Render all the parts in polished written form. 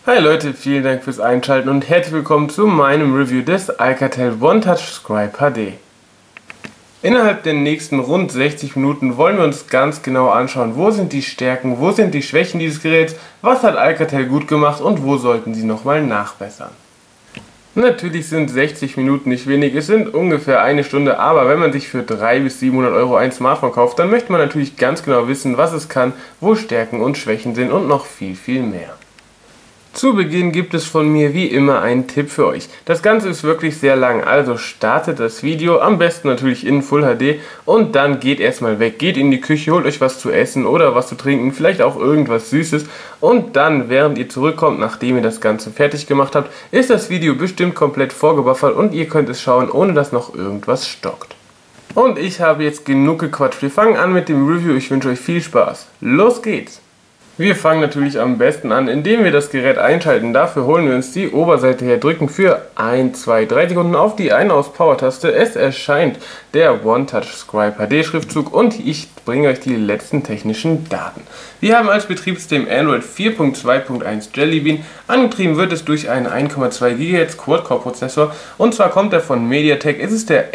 Hi Leute, vielen Dank fürs Einschalten und herzlich willkommen zu meinem Review des Alcatel OneTouch Scribe HD. Innerhalb der nächsten rund 60 Minuten wollen wir uns ganz genau anschauen, wo sind die Stärken, wo sind die Schwächen dieses Geräts, was hat Alcatel gut gemacht und wo sollten sie nochmal nachbessern. Natürlich sind 60 Minuten nicht wenig, es sind ungefähr eine Stunde, aber wenn man sich für 300 bis 700 Euro ein Smartphone kauft, dann möchte man natürlich ganz genau wissen, was es kann, wo Stärken und Schwächen sind und noch viel mehr. Zu Beginn gibt es von mir wie immer einen Tipp für euch. Das Ganze ist wirklich sehr lang, also startet das Video, am besten natürlich in Full HD und dann geht erstmal weg, geht in die Küche, holt euch was zu essen oder was zu trinken, vielleicht auch irgendwas Süßes und dann, während ihr zurückkommt, nachdem ihr das Ganze fertig gemacht habt, ist das Video bestimmt komplett vorgebuffert und ihr könnt es schauen, ohne dass noch irgendwas stockt. Und ich habe jetzt genug gequatscht, wir fangen an mit dem Review, ich wünsche euch viel Spaß. Los geht's! Wir fangen natürlich am besten an, indem wir das Gerät einschalten. Dafür holen wir uns die Oberseite her, drücken für 1, 2, 3 Sekunden auf die Ein-Aus-Power-Taste. Es erscheint der OneTouch Scribe HD Schriftzug und ich bringe euch die letzten technischen Daten. Wir haben als Betriebssystem Android 4.2.1 Jelly Bean. Angetrieben wird es durch einen 1,2 GHz Quad-Core-Prozessor und zwar kommt er von MediaTek, es ist der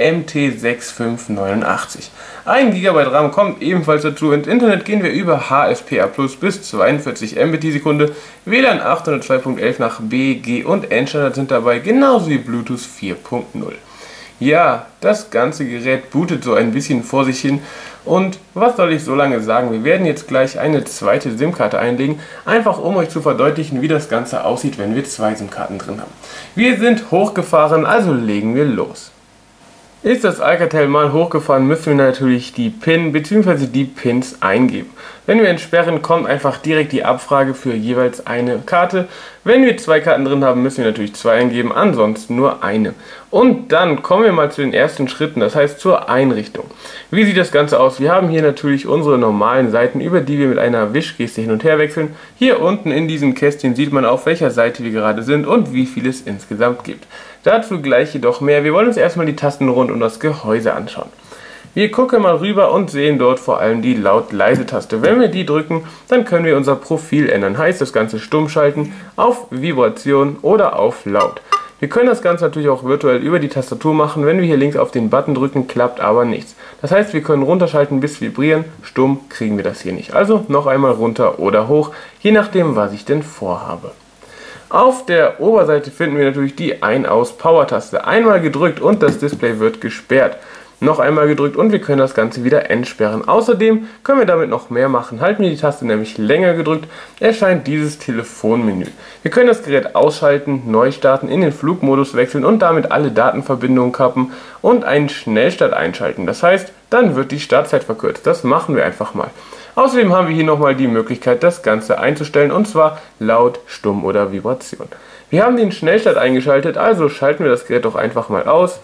MT6589. 1 GB RAM kommt ebenfalls dazu, ins Internet gehen wir über HSPA+ bis 42 Mbit die Sekunde, WLAN 802.11 nach B, G und N-Standard sind dabei, genauso wie Bluetooth 4.0. Ja, das ganze Gerät bootet so ein bisschen vor sich hin und was soll ich so lange sagen, wir werden jetzt gleich eine zweite SIM-Karte einlegen, einfach um euch zu verdeutlichen, wie das Ganze aussieht, wenn wir zwei SIM-Karten drin haben. Wir sind hochgefahren, also legen wir los. Ist das Alcatel mal hochgefahren, müssen wir natürlich die PIN bzw. die Pins eingeben. Wenn wir entsperren, kommt einfach direkt die Abfrage für jeweils eine Karte. Wenn wir zwei Karten drin haben, müssen wir natürlich zwei eingeben, ansonsten nur eine. Und dann kommen wir mal zu den ersten Schritten, das heißt zur Einrichtung. Wie sieht das Ganze aus? Wir haben hier natürlich unsere normalen Seiten, über die wir mit einer Wischgeste hin und her wechseln. Hier unten in diesem Kästchen sieht man, auf welcher Seite wir gerade sind und wie viel es insgesamt gibt. Dazu gleich jedoch mehr. Wir wollen uns erstmal die Tasten rund um das Gehäuse anschauen. Wir gucken mal rüber und sehen dort vor allem die Laut-Leise-Taste. Wenn wir die drücken, dann können wir unser Profil ändern. Heißt das Ganze stumm schalten, auf Vibration oder auf Laut. Wir können das Ganze natürlich auch virtuell über die Tastatur machen. Wenn wir hier links auf den Button drücken, klappt aber nichts. Das heißt, wir können runterschalten bis vibrieren. Stumm kriegen wir das hier nicht. Also noch einmal runter oder hoch, je nachdem, was ich denn vorhabe. Auf der Oberseite finden wir natürlich die Ein-Aus-Power-Taste. Einmal gedrückt und das Display wird gesperrt. Noch einmal gedrückt und wir können das Ganze wieder entsperren. Außerdem können wir damit noch mehr machen. Halten wir die Taste nämlich länger gedrückt, erscheint dieses Telefonmenü. Wir können das Gerät ausschalten, neu starten, in den Flugmodus wechseln und damit alle Datenverbindungen kappen und einen Schnellstart einschalten. Das heißt, dann wird die Startzeit verkürzt. Das machen wir einfach mal. Außerdem haben wir hier nochmal die Möglichkeit, das Ganze einzustellen und zwar laut, stumm oder Vibration. Wir haben den Schnellstart eingeschaltet, also schalten wir das Gerät doch einfach mal aus.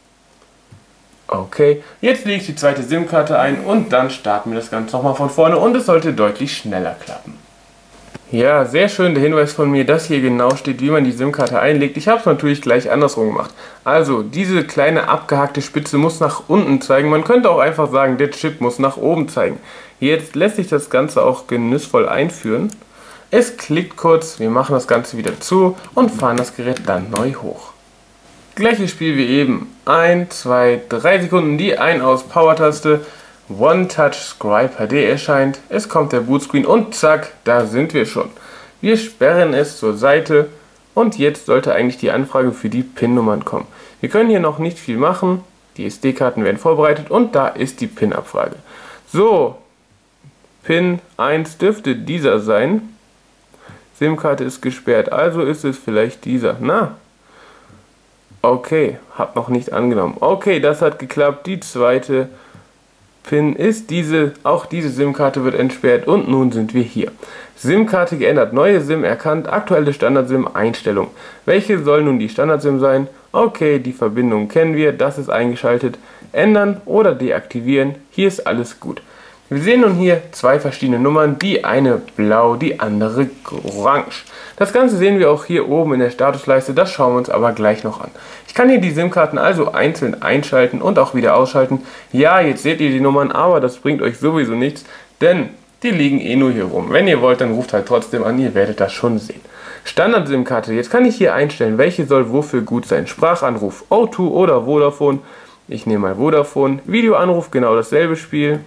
Okay, jetzt lege ich die zweite SIM-Karte ein und dann starten wir das Ganze nochmal von vorne und es sollte deutlich schneller klappen. Ja, sehr schön der Hinweis von mir, dass hier genau steht, wie man die SIM-Karte einlegt. Ich habe es natürlich gleich andersrum gemacht. Also, diese kleine abgehackte Spitze muss nach unten zeigen. Man könnte auch einfach sagen, der Chip muss nach oben zeigen. Jetzt lässt sich das Ganze auch genussvoll einführen. Es klickt kurz, wir machen das Ganze wieder zu und fahren das Gerät dann neu hoch. Gleiches Spiel wie eben. 1, 2, 3 Sekunden die Ein-Aus-Power-Taste. OneTouch Scribe HD erscheint. Es kommt der Bootscreen und zack, da sind wir schon. Wir sperren es zur Seite und jetzt sollte eigentlich die Anfrage für die PIN-Nummern kommen. Wir können hier noch nicht viel machen. Die SD-Karten werden vorbereitet und da ist die PIN-Abfrage. So, PIN 1 dürfte dieser sein. SIM-Karte ist gesperrt, also ist es vielleicht dieser. Na? Okay, hab noch nicht angenommen. Okay, das hat geklappt. Die zweite PIN ist diese. Auch diese SIM-Karte wird entsperrt und nun sind wir hier. SIM-Karte geändert, neue SIM erkannt, aktuelle Standard-SIM-Einstellung. Welche soll nun die Standard-SIM sein? Okay, die Verbindung kennen wir, das ist eingeschaltet. Ändern oder deaktivieren, hier ist alles gut. Wir sehen nun hier zwei verschiedene Nummern, die eine blau, die andere orange. Das Ganze sehen wir auch hier oben in der Statusleiste, das schauen wir uns aber gleich noch an. Ich kann hier die SIM-Karten also einzeln einschalten und auch wieder ausschalten. Ja, jetzt seht ihr die Nummern, aber das bringt euch sowieso nichts, denn die liegen eh nur hier rum. Wenn ihr wollt, dann ruft halt trotzdem an, ihr werdet das schon sehen. Standard-SIM-Karte. Jetzt kann ich hier einstellen, welche soll wofür gut sein. Sprachanruf O2 oder Vodafone. Ich nehme mal Vodafone. Videoanruf, genau dasselbe Spiel.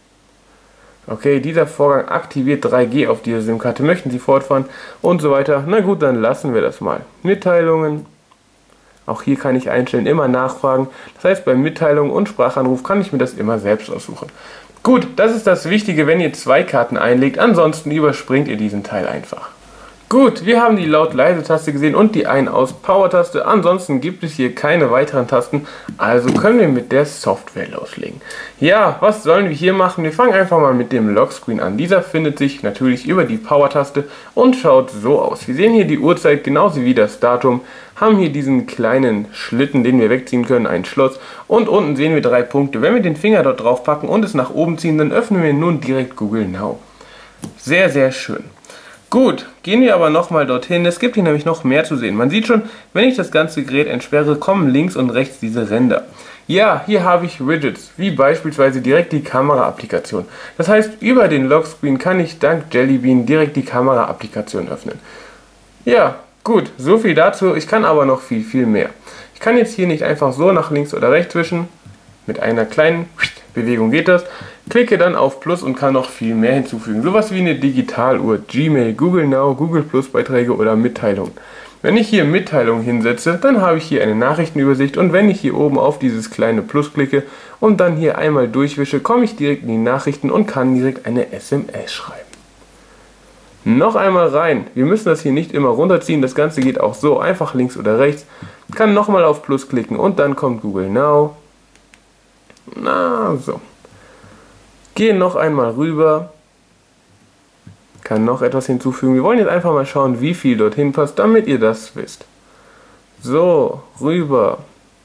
Okay, dieser Vorgang aktiviert 3G auf dieser SIM-Karte. Möchten Sie fortfahren und so weiter. Na gut, dann lassen wir das mal. Mitteilungen. Auch hier kann ich einstellen, immer nachfragen. Das heißt, bei Mitteilungen und Sprachanruf kann ich mir das immer selbst aussuchen. Gut, das ist das Wichtige, wenn ihr 2 Karten einlegt. Ansonsten überspringt ihr diesen Teil einfach. Gut, wir haben die Laut-Leise-Taste gesehen und die Ein-Aus-Power-Taste. Ansonsten gibt es hier keine weiteren Tasten, also können wir mit der Software loslegen. Ja, was sollen wir hier machen? Wir fangen einfach mal mit dem Lockscreen an. Dieser findet sich natürlich über die Power-Taste und schaut so aus. Wir sehen hier die Uhrzeit genauso wie das Datum, haben hier diesen kleinen Schlitten, den wir wegziehen können, ein Schloss und unten sehen wir 3 Punkte. Wenn wir den Finger dort drauf packen und es nach oben ziehen, dann öffnen wir nun direkt Google Now. Sehr, sehr schön. Gut, gehen wir aber nochmal dorthin. Es gibt hier nämlich noch mehr zu sehen. Man sieht schon, wenn ich das ganze Gerät entsperre, kommen links und rechts diese Ränder. Ja, hier habe ich Widgets, wie beispielsweise direkt die Kamera-Applikation. Das heißt, über den Lockscreen kann ich dank Jelly Bean direkt die Kamera-Applikation öffnen. Ja, gut, so viel dazu. Ich kann aber noch viel, viel mehr. Ich kann jetzt hier nicht einfach so nach links oder rechts wischen. Mit einer kleinen Bewegung geht das. Klicke dann auf Plus und kann noch viel mehr hinzufügen. Sowas wie eine Digitaluhr, Gmail, Google Now, Google Plus Beiträge oder Mitteilungen. Wenn ich hier Mitteilungen hinsetze, dann habe ich hier eine Nachrichtenübersicht und wenn ich hier oben auf dieses kleine Plus klicke und dann hier einmal durchwische, komme ich direkt in die Nachrichten und kann direkt eine SMS schreiben. Noch einmal rein. Wir müssen das hier nicht immer runterziehen, das Ganze geht auch so, einfach links oder rechts. Kann nochmal auf Plus klicken und dann kommt Google Now. Na, so. Gehe noch einmal rüber, kann noch etwas hinzufügen. Wir wollen jetzt einfach mal schauen, wie viel dorthin passt, damit ihr das wisst. So, rüber.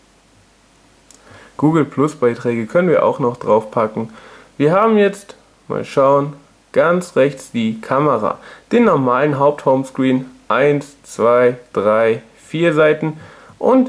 Google Plus Beiträge können wir auch noch drauf packen. Wir haben jetzt, mal schauen, ganz rechts die Kamera. Den normalen Haupt-Homescreen, 1, 2, 3, 4 Seiten und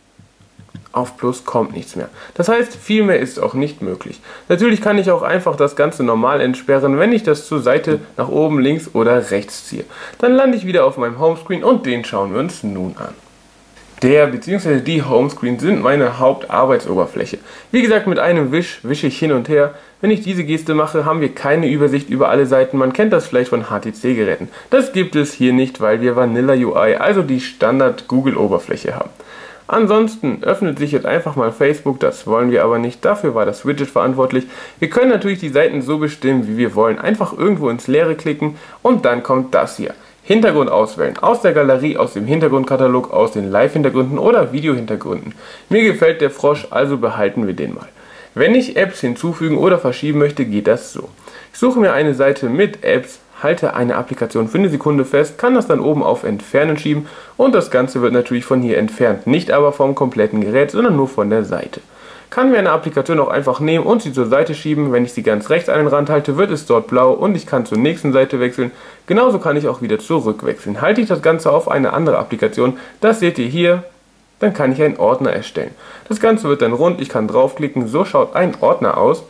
auf Plus kommt nichts mehr. Das heißt, viel mehr ist auch nicht möglich. Natürlich kann ich auch einfach das Ganze normal entsperren, wenn ich das zur Seite nach oben, links oder rechts ziehe. Dann lande ich wieder auf meinem Homescreen und den schauen wir uns nun an. Der bzw. die Homescreen sind meine Hauptarbeitsoberfläche. Wie gesagt, mit einem Wisch wische ich hin und her. Wenn ich diese Geste mache, haben wir keine Übersicht über alle Seiten. Man kennt das vielleicht von HTC-Geräten. Das gibt es hier nicht, weil wir Vanilla UI, also die Standard-Google-Oberfläche haben. Ansonsten öffnet sich jetzt einfach mal Facebook, das wollen wir aber nicht, dafür war das Widget verantwortlich. Wir können natürlich die Seiten so bestimmen, wie wir wollen, einfach irgendwo ins Leere klicken und dann kommt das hier. Hintergrund auswählen, aus der Galerie, aus dem Hintergrundkatalog, aus den Live-Hintergründen oder Video-Hintergründen. Mir gefällt der Frosch, also behalten wir den mal. Wenn ich Apps hinzufügen oder verschieben möchte, geht das so. Ich suche mir eine Seite mit Apps, halte eine Applikation für eine Sekunde fest, kann das dann oben auf Entfernen schieben und das Ganze wird natürlich von hier entfernt, nicht aber vom kompletten Gerät, sondern nur von der Seite. Kann mir eine Applikation auch einfach nehmen und sie zur Seite schieben, wenn ich sie ganz rechts an den Rand halte, wird es dort blau und ich kann zur nächsten Seite wechseln, genauso kann ich auch wieder zurück wechseln. Halte ich das Ganze auf eine andere Applikation, das seht ihr hier, dann kann ich einen Ordner erstellen. Das Ganze wird dann rund, ich kann draufklicken, so schaut ein Ordner aus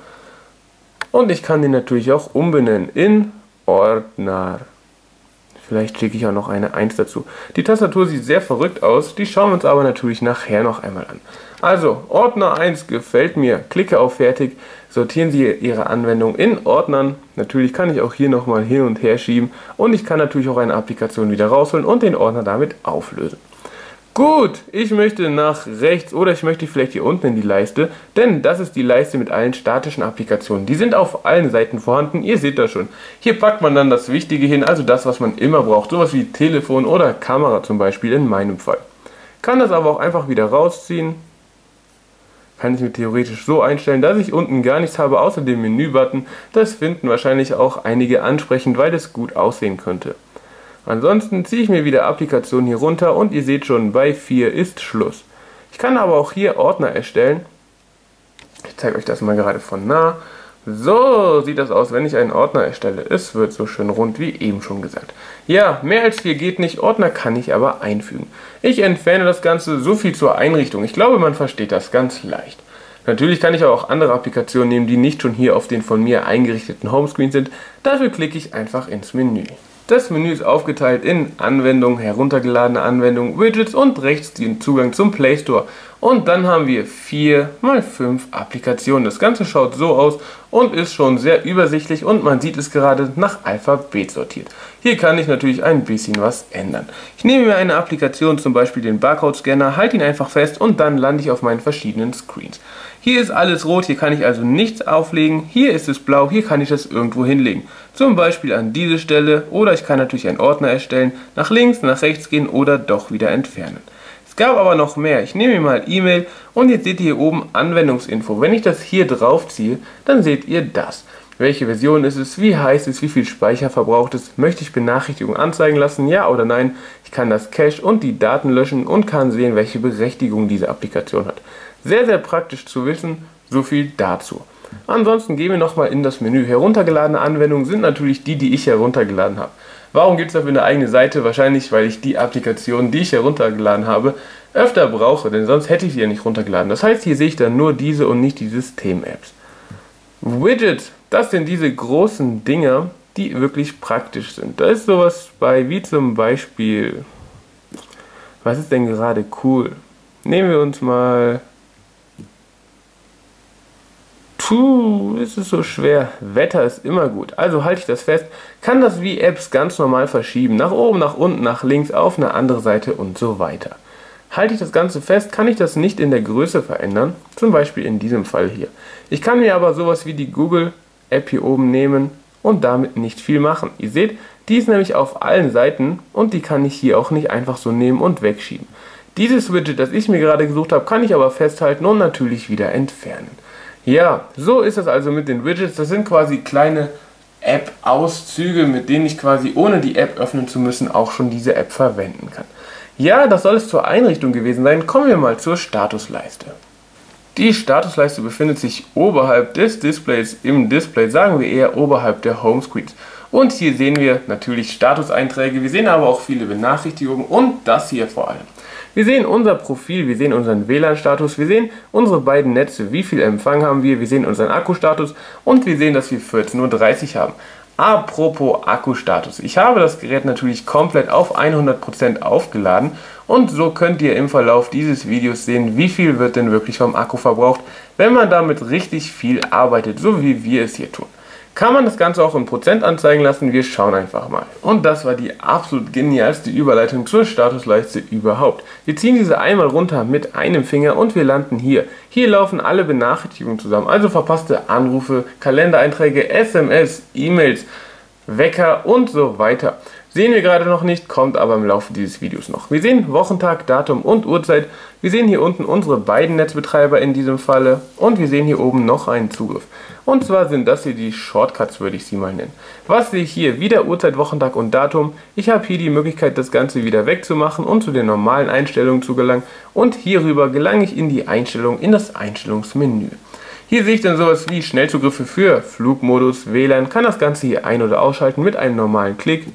und ich kann den natürlich auch umbenennen in Ordner. Vielleicht schicke ich auch noch eine 1 dazu. Die Tastatur sieht sehr verrückt aus, die schauen wir uns aber natürlich nachher noch einmal an. Also, Ordner 1 gefällt mir, klicke auf Fertig, sortieren Sie Ihre Anwendung in Ordnern. Natürlich kann ich auch hier nochmal hin und her schieben und ich kann natürlich auch eine Applikation wieder rausholen und den Ordner damit auflösen. Gut, ich möchte nach rechts oder ich möchte vielleicht hier unten in die Leiste, denn das ist die Leiste mit allen statischen Applikationen. Die sind auf allen Seiten vorhanden, ihr seht das schon. Hier packt man dann das Wichtige hin, also das, was man immer braucht, sowas wie Telefon oder Kamera zum Beispiel in meinem Fall. Kann das aber auch einfach wieder rausziehen. Kann ich mir theoretisch so einstellen, dass ich unten gar nichts habe, außer dem Menü-Button. Das finden wahrscheinlich auch einige ansprechend, weil das gut aussehen könnte. Ansonsten ziehe ich mir wieder Applikationen hier runter und ihr seht schon, bei 4 ist Schluss. Ich kann aber auch hier Ordner erstellen. Ich zeige euch das mal gerade von nah. So sieht das aus, wenn ich einen Ordner erstelle. Es wird so schön rund, wie eben schon gesagt. Ja, mehr als 4 geht nicht, Ordner kann ich aber einfügen. Ich entferne das Ganze, so viel zur Einrichtung. Ich glaube, man versteht das ganz leicht. Natürlich kann ich auch andere Applikationen nehmen, die nicht schon hier auf den von mir eingerichteten Homescreen sind. Dafür klicke ich einfach ins Menü. Das Menü ist aufgeteilt in Anwendungen, heruntergeladene Anwendungen, Widgets und rechts den Zugang zum Play Store. Und dann haben wir 4 x 5 Applikationen. Das Ganze schaut so aus und ist schon sehr übersichtlich und man sieht es gerade nach Alphabet sortiert. Hier kann ich natürlich ein bisschen was ändern. Ich nehme mir eine Applikation, zum Beispiel den Barcode-Scanner, halte ihn einfach fest und dann lande ich auf meinen verschiedenen Screens. Hier ist alles rot, hier kann ich also nichts auflegen. Hier ist es blau, hier kann ich das irgendwo hinlegen. Zum Beispiel an diese Stelle oder ich kann natürlich einen Ordner erstellen, nach links, nach rechts gehen oder doch wieder entfernen. Es gab aber noch mehr. Ich nehme mir mal E-Mail und jetzt seht ihr hier oben Anwendungsinfo. Wenn ich das hier drauf ziehe, dann seht ihr das. Welche Version ist es, wie heißt es, wie viel Speicher verbraucht es, möchte ich Benachrichtigungen anzeigen lassen, ja oder nein. Ich kann das Cache und die Daten löschen und kann sehen, welche Berechtigung diese Applikation hat. Sehr, sehr praktisch zu wissen, so viel dazu. Ansonsten gehen wir nochmal in das Menü. Heruntergeladene Anwendungen sind natürlich die ich heruntergeladen habe. Warum gibt es dafür eine eigene Seite? Wahrscheinlich, weil ich die Applikationen, die ich heruntergeladen habe, öfter brauche, denn sonst hätte ich sie ja nicht runtergeladen. Das heißt, hier sehe ich dann nur diese und nicht die System-Apps. Widgets, das sind diese großen Dinger, die wirklich praktisch sind. Da ist sowas bei, wie zum Beispiel, was ist denn gerade cool? Nehmen wir uns mal... ist es so schwer. Wetter ist immer gut. Also halte ich das fest, kann das wie Apps ganz normal verschieben. Nach oben, nach unten, nach links, auf eine andere Seite und so weiter. Halte ich das Ganze fest, kann ich das nicht in der Größe verändern. Zum Beispiel in diesem Fall hier. Ich kann mir aber sowas wie die Google App hier oben nehmen und damit nicht viel machen. Ihr seht, die ist nämlich auf allen Seiten und die kann ich hier auch nicht einfach so nehmen und wegschieben. Dieses Widget, das ich mir gerade gesucht habe, kann ich aber festhalten und natürlich wieder entfernen. Ja, so ist es also mit den Widgets. Das sind quasi kleine App-Auszüge, mit denen ich quasi ohne die App öffnen zu müssen auch schon diese App verwenden kann. Ja, das soll es zur Einrichtung gewesen sein. Kommen wir mal zur Statusleiste. Die Statusleiste befindet sich oberhalb des Displays im Display, sagen wir eher oberhalb der Homescreens. Und hier sehen wir natürlich Statuseinträge, wir sehen aber auch viele Benachrichtigungen und das hier vor allem. Wir sehen unser Profil, wir sehen unseren WLAN-Status, wir sehen unsere beiden Netze, wie viel Empfang haben wir sehen unseren Akkustatus und wir sehen, dass wir 14:30 Uhr haben. Apropos Akkustatus, ich habe das Gerät natürlich komplett auf 100% aufgeladen und so könnt ihr im Verlauf dieses Videos sehen, wie viel wird denn wirklich vom Akku verbraucht, wenn man damit richtig viel arbeitet, so wie wir es hier tun. Kann man das Ganze auch in Prozent anzeigen lassen, wir schauen einfach mal. Und das war die absolut genialste Überleitung zur Statusleiste überhaupt. Wir ziehen diese einmal runter mit einem Finger und wir landen hier. Hier laufen alle Benachrichtigungen zusammen, also verpasste Anrufe, Kalendereinträge, SMS, E-Mails, Wecker und so weiter. Sehen wir gerade noch nicht, kommt aber im Laufe dieses Videos noch. Wir sehen Wochentag, Datum und Uhrzeit. Wir sehen hier unten unsere beiden Netzbetreiber in diesem Falle und wir sehen hier oben noch einen Zugriff. Und zwar sind das hier die Shortcuts, würde ich sie mal nennen. Was sehe ich hier? Wieder Uhrzeit, Wochentag und Datum. Ich habe hier die Möglichkeit, das Ganze wieder wegzumachen und zu den normalen Einstellungen zu gelangen. Und hierüber gelange ich in die Einstellung, in das Einstellungsmenü. Hier sehe ich dann sowas wie Schnellzugriffe für Flugmodus, WLAN, kann das Ganze hier ein- oder ausschalten mit einem normalen Klick.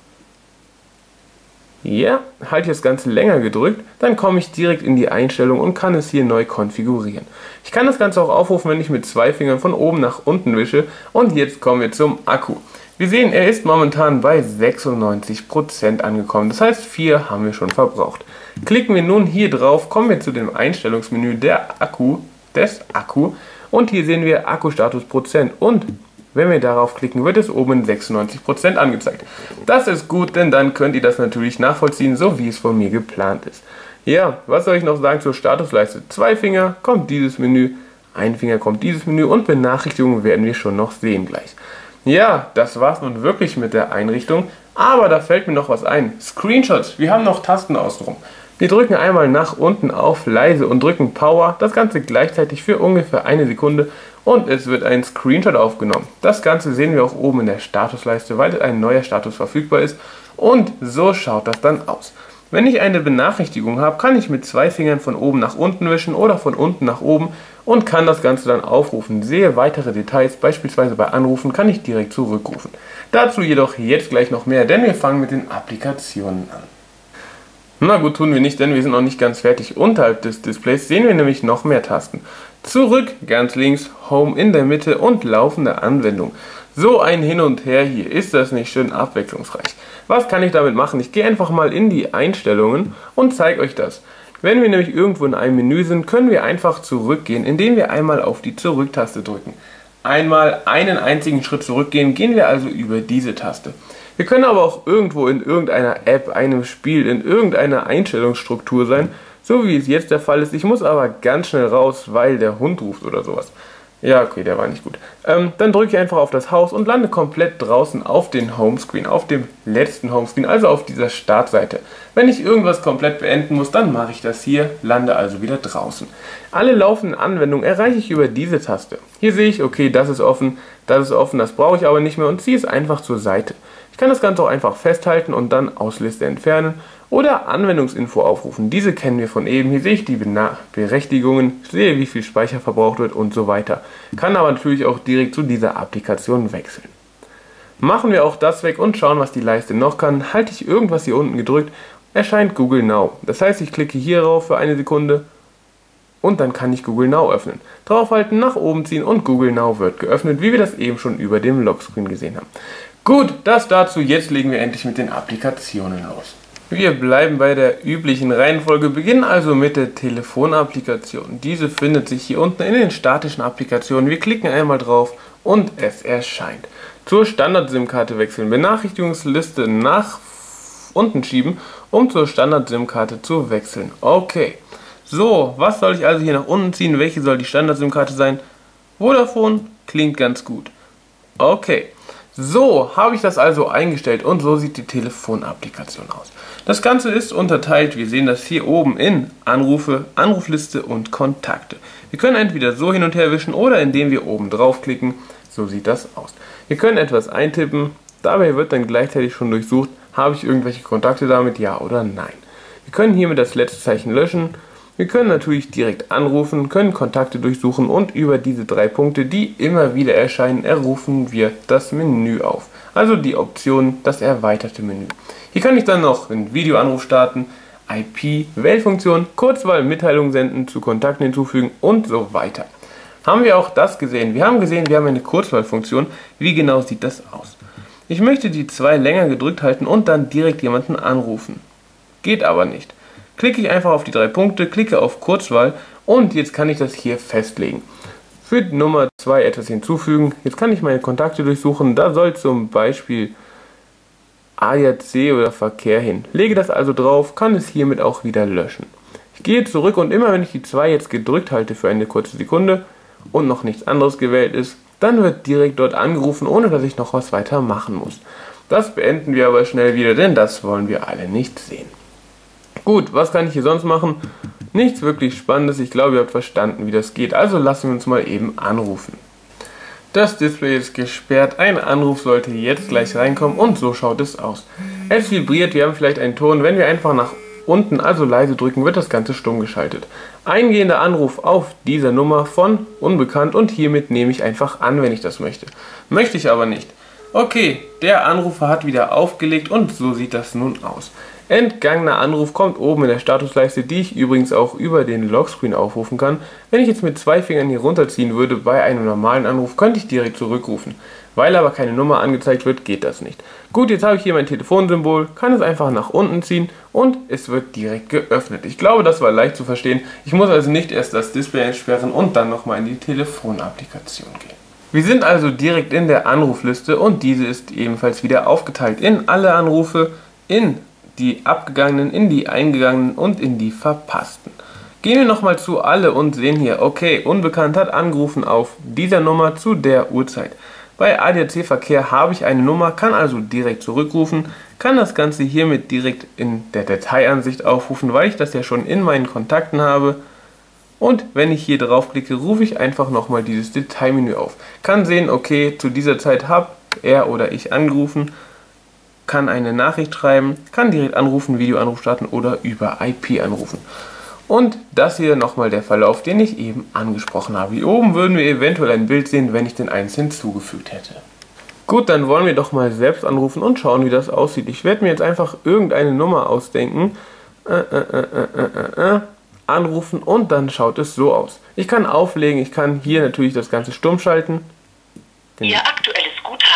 Ja, halte ich das Ganze länger gedrückt, dann komme ich direkt in die Einstellung und kann es hier neu konfigurieren. Ich kann das Ganze auch aufrufen, wenn ich mit zwei Fingern von oben nach unten wische. Und jetzt kommen wir zum Akku. Wir sehen, er ist momentan bei 96% angekommen, das heißt 4 haben wir schon verbraucht. Klicken wir nun hier drauf, kommen wir zu dem Einstellungsmenü des Akku und hier sehen wir Akkustatus Prozent und wenn wir darauf klicken, wird es oben in 96% angezeigt. Das ist gut, denn dann könnt ihr das natürlich nachvollziehen, so wie es von mir geplant ist. Ja, was soll ich noch sagen zur Statusleiste? 2 Finger kommt dieses Menü, 1 Finger kommt dieses Menü und Benachrichtigungen werden wir schon noch sehen gleich. Ja, das war's nun wirklich mit der Einrichtung, aber da fällt mir noch was ein. Screenshots, wir haben noch Tasten außenrum. Wir drücken einmal nach unten auf leise und drücken Power, das Ganze gleichzeitig für ungefähr eine Sekunde und es wird ein Screenshot aufgenommen. Das Ganze sehen wir auch oben in der Statusleiste, weil ein neuer Status verfügbar ist und so schaut das dann aus. Wenn ich eine Benachrichtigung habe, kann ich mit 2 Fingern von oben nach unten wischen oder von unten nach oben und kann das Ganze dann aufrufen. Sehe weitere Details, beispielsweise bei Anrufen kann ich direkt zurückrufen. Dazu jedoch jetzt gleich noch mehr, denn wir fangen mit den Applikationen an. Na gut, tun wir nicht, denn wir sind noch nicht ganz fertig. Unterhalb des Displays sehen wir nämlich noch mehr Tasten. Zurück, ganz links, Home in der Mitte und laufende Anwendung. So ein Hin und Her hier, ist das nicht schön abwechslungsreich? Was kann ich damit machen? Ich gehe einfach mal in die Einstellungen und zeige euch das. Wenn wir nämlich irgendwo in einem Menü sind, können wir einfach zurückgehen, indem wir einmal auf die Zurück-Taste drücken. Einmal einen einzigen Schritt zurückgehen, gehen wir also über diese Taste. Wir können aber auch irgendwo in irgendeiner App, einem Spiel, in irgendeiner Einstellungsstruktur sein, so wie es jetzt der Fall ist. Ich muss aber ganz schnell raus, weil der Hund ruft oder sowas. Ja, okay, der war nicht gut. Dann drücke ich einfach auf das Haus und lande komplett draußen auf den Homescreen, auf dem letzten Homescreen, also auf dieser Startseite. Wenn ich irgendwas komplett beenden muss, dann mache ich das hier, lande also wieder draußen. Alle laufenden Anwendungen erreiche ich über diese Taste. Hier sehe ich, okay, das ist offen, das brauche ich aber nicht mehr und ziehe es einfach zur Seite. Ich kann das Ganze auch einfach festhalten und dann aus Liste entfernen oder Anwendungsinfo aufrufen. Diese kennen wir von eben. Hier sehe ich die Berechtigungen, sehe wie viel Speicher verbraucht wird und so weiter. Kann aber natürlich auch direkt zu dieser Applikation wechseln. Machen wir auch das weg und schauen, was die Leiste noch kann. Halte ich irgendwas hier unten gedrückt, erscheint Google Now. Das heißt, ich klicke hier rauf für eine Sekunde und dann kann ich Google Now öffnen. Draufhalten, nach oben ziehen und Google Now wird geöffnet, wie wir das eben schon über dem Lockscreen gesehen haben. Gut, das dazu. Jetzt legen wir endlich mit den Applikationen los. Wir bleiben bei der üblichen Reihenfolge, beginnen also mit der Telefonapplikation. Diese findet sich hier unten in den statischen Applikationen. Wir klicken einmal drauf und es erscheint. Zur Standard-SIM-Karte wechseln, Benachrichtigungsliste nach unten schieben, um zur Standard-SIM-Karte zu wechseln. Okay, so, was soll ich also hier nach unten ziehen? Welche soll die Standard-SIM-Karte sein? Vodafone klingt ganz gut. Okay. So, habe ich das also eingestellt und so sieht die Telefonapplikation aus. Das Ganze ist unterteilt, wir sehen das hier oben in Anrufe, Anrufliste und Kontakte. Wir können entweder so hin und her wischen oder indem wir oben draufklicken, so sieht das aus. Wir können etwas eintippen, dabei wird dann gleichzeitig schon durchsucht, habe ich irgendwelche Kontakte damit, ja oder nein. Wir können hiermit das letzte Zeichen löschen. Wir können natürlich direkt anrufen, können Kontakte durchsuchen und über diese 3 Punkte, die immer wieder erscheinen, rufen wir das Menü auf. Also die Option, das erweiterte Menü. Hier kann ich dann noch einen Videoanruf starten, IP, Wählfunktion, Kurzwahl, Mitteilung senden, zu Kontakten hinzufügen und so weiter. Haben wir auch das gesehen? Wir haben gesehen, wir haben eine Kurzwahlfunktion. Wie genau sieht das aus? Ich möchte die 2 länger gedrückt halten und dann direkt jemanden anrufen. Geht aber nicht. Klicke ich einfach auf die 3 Punkte, klicke auf Kurzwahl und jetzt kann ich das hier festlegen. Für Nummer 2 etwas hinzufügen. Jetzt kann ich meine Kontakte durchsuchen. Da soll zum Beispiel ADAC oder Verkehr hin. Lege das also drauf, kann es hiermit auch wieder löschen. Ich gehe zurück und immer wenn ich die 2 jetzt gedrückt halte für eine kurze Sekunde und noch nichts anderes gewählt ist, dann wird direkt dort angerufen, ohne dass ich noch was weiter machen muss. Das beenden wir aber schnell wieder, denn das wollen wir alle nicht sehen. Gut, was kann ich hier sonst machen? Nichts wirklich Spannendes, ich glaube, ihr habt verstanden, wie das geht. Also lassen wir uns mal eben anrufen. Das Display ist gesperrt, ein Anruf sollte jetzt gleich reinkommen und so schaut es aus. Es vibriert, wir haben vielleicht einen Ton, wenn wir einfach nach unten, also leise drücken, wird das Ganze stumm geschaltet. Eingehender Anruf auf dieser Nummer von unbekannt und hiermit nehme ich einfach an, wenn ich das möchte. Möchte ich aber nicht. Okay, der Anrufer hat wieder aufgelegt und so sieht das nun aus. Entgangener Anruf kommt oben in der Statusleiste, die ich übrigens auch über den Lockscreen aufrufen kann. Wenn ich jetzt mit 2 Fingern hier runterziehen würde bei einem normalen Anruf, könnte ich direkt zurückrufen. Weil aber keine Nummer angezeigt wird, geht das nicht. Gut, jetzt habe ich hier mein Telefonsymbol, kann es einfach nach unten ziehen und es wird direkt geöffnet. Ich glaube, das war leicht zu verstehen. Ich muss also nicht erst das Display entsperren und dann nochmal in die Telefonapplikation gehen. Wir sind also direkt in der Anrufliste und diese ist ebenfalls wieder aufgeteilt in alle Anrufe, in die abgegangenen, in die eingegangenen und in die verpassten. Gehen wir nochmal zu alle und sehen hier, okay, Unbekannt hat angerufen auf dieser Nummer zu der Uhrzeit. Bei ADAC Verkehr habe ich eine Nummer, kann also direkt zurückrufen, kann das Ganze hiermit direkt in der Dateiansicht aufrufen, weil ich das ja schon in meinen Kontakten habe. Und wenn ich hier draufklicke, rufe ich einfach nochmal dieses Detailmenü auf. Kann sehen, okay, zu dieser Zeit habe er oder ich angerufen, kann eine Nachricht schreiben, kann direkt anrufen, Videoanruf starten oder über IP anrufen. Und das hier nochmal der Verlauf, den ich eben angesprochen habe. Hier oben würden wir eventuell ein Bild sehen, wenn ich den eins hinzugefügt hätte. Gut, dann wollen wir doch mal selbst anrufen und schauen, wie das aussieht. Ich werde mir jetzt einfach irgendeine Nummer ausdenken, anrufen und dann schaut es so aus. Ich kann auflegen, ich kann hier natürlich das Ganze stumm schalten. Ihr aktuelles Guthaben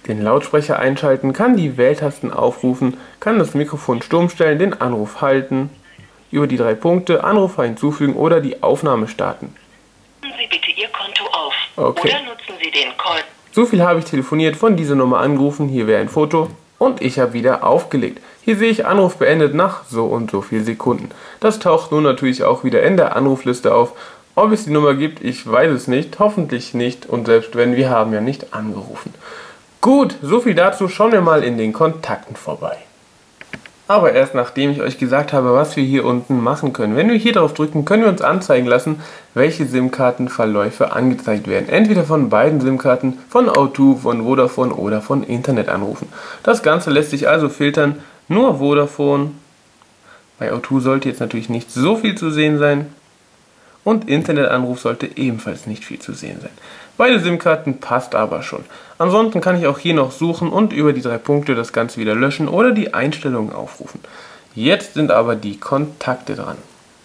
den Lautsprecher einschalten, kann die Wähltasten aufrufen, kann das Mikrofon stumm stellen, den Anruf halten, über die 3 Punkte Anrufer hinzufügen oder die Aufnahme starten. Nutzen Sie bitte Ihr Konto auf. Okay. Oder nutzen Sie den Call. So viel habe ich telefoniert, von dieser Nummer angerufen, hier wäre ein Foto und ich habe wieder aufgelegt. Hier sehe ich Anruf beendet nach so und so viel Sekunden. Das taucht nun natürlich auch wieder in der Anrufliste auf. Ob es die Nummer gibt, ich weiß es nicht, hoffentlich nicht und selbst wenn, wir haben ja nicht angerufen. Gut, so viel dazu, schauen wir mal in den Kontakten vorbei. Aber erst nachdem ich euch gesagt habe, was wir hier unten machen können. Wenn wir hier drauf drücken, können wir uns anzeigen lassen, welche SIM-Kartenverläufe angezeigt werden. Entweder von beiden SIM-Karten, von O2, von Vodafone oder von Internetanrufen. Das Ganze lässt sich also filtern, nur Vodafone. Bei O2 sollte jetzt natürlich nicht so viel zu sehen sein. Und Internetanruf sollte ebenfalls nicht viel zu sehen sein. Beide SIM-Karten passt aber schon. Ansonsten kann ich auch hier noch suchen und über die 3 Punkte das Ganze wieder löschen oder die Einstellungen aufrufen. Jetzt sind aber die Kontakte dran.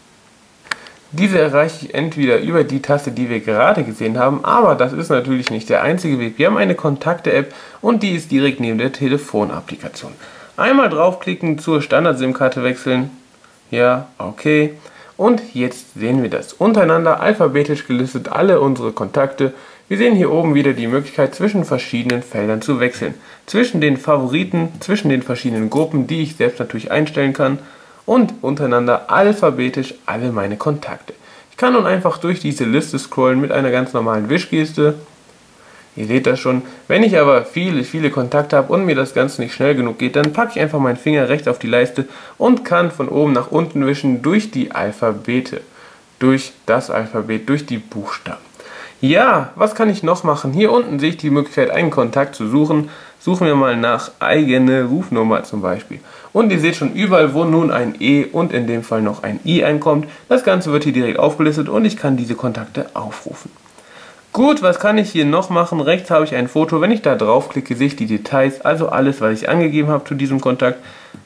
Diese erreiche ich entweder über die Taste, die wir gerade gesehen haben, aber das ist natürlich nicht der einzige Weg. Wir haben eine Kontakte-App und die ist direkt neben der Telefonapplikation. Einmal draufklicken, zur Standard-SIM-Karte wechseln. Ja, okay. Und jetzt sehen wir das. Untereinander alphabetisch gelistet alle unsere Kontakte. Wir sehen hier oben wieder die Möglichkeit, zwischen verschiedenen Feldern zu wechseln. Zwischen den Favoriten, zwischen den verschiedenen Gruppen, die ich selbst natürlich einstellen kann. Und untereinander alphabetisch alle meine Kontakte. Ich kann nun einfach durch diese Liste scrollen mit einer ganz normalen Wischgeste. Ihr seht das schon. Wenn ich aber viele Kontakte habe und mir das Ganze nicht schnell genug geht, dann packe ich einfach meinen Finger rechts auf die Leiste und kann von oben nach unten wischen durch die Alphabete. Durch das Alphabet, durch die Buchstaben. Ja, was kann ich noch machen? Hier unten sehe ich die Möglichkeit, einen Kontakt zu suchen. Suchen wir mal nach eigene Rufnummer zum Beispiel. Und ihr seht schon überall, wo nun ein E und in dem Fall noch ein I einkommt. Das Ganze wird hier direkt aufgelistet und ich kann diese Kontakte aufrufen. Gut, was kann ich hier noch machen? Rechts habe ich ein Foto. Wenn ich da draufklicke, sehe ich die Details, also alles, was ich angegeben habe zu diesem Kontakt.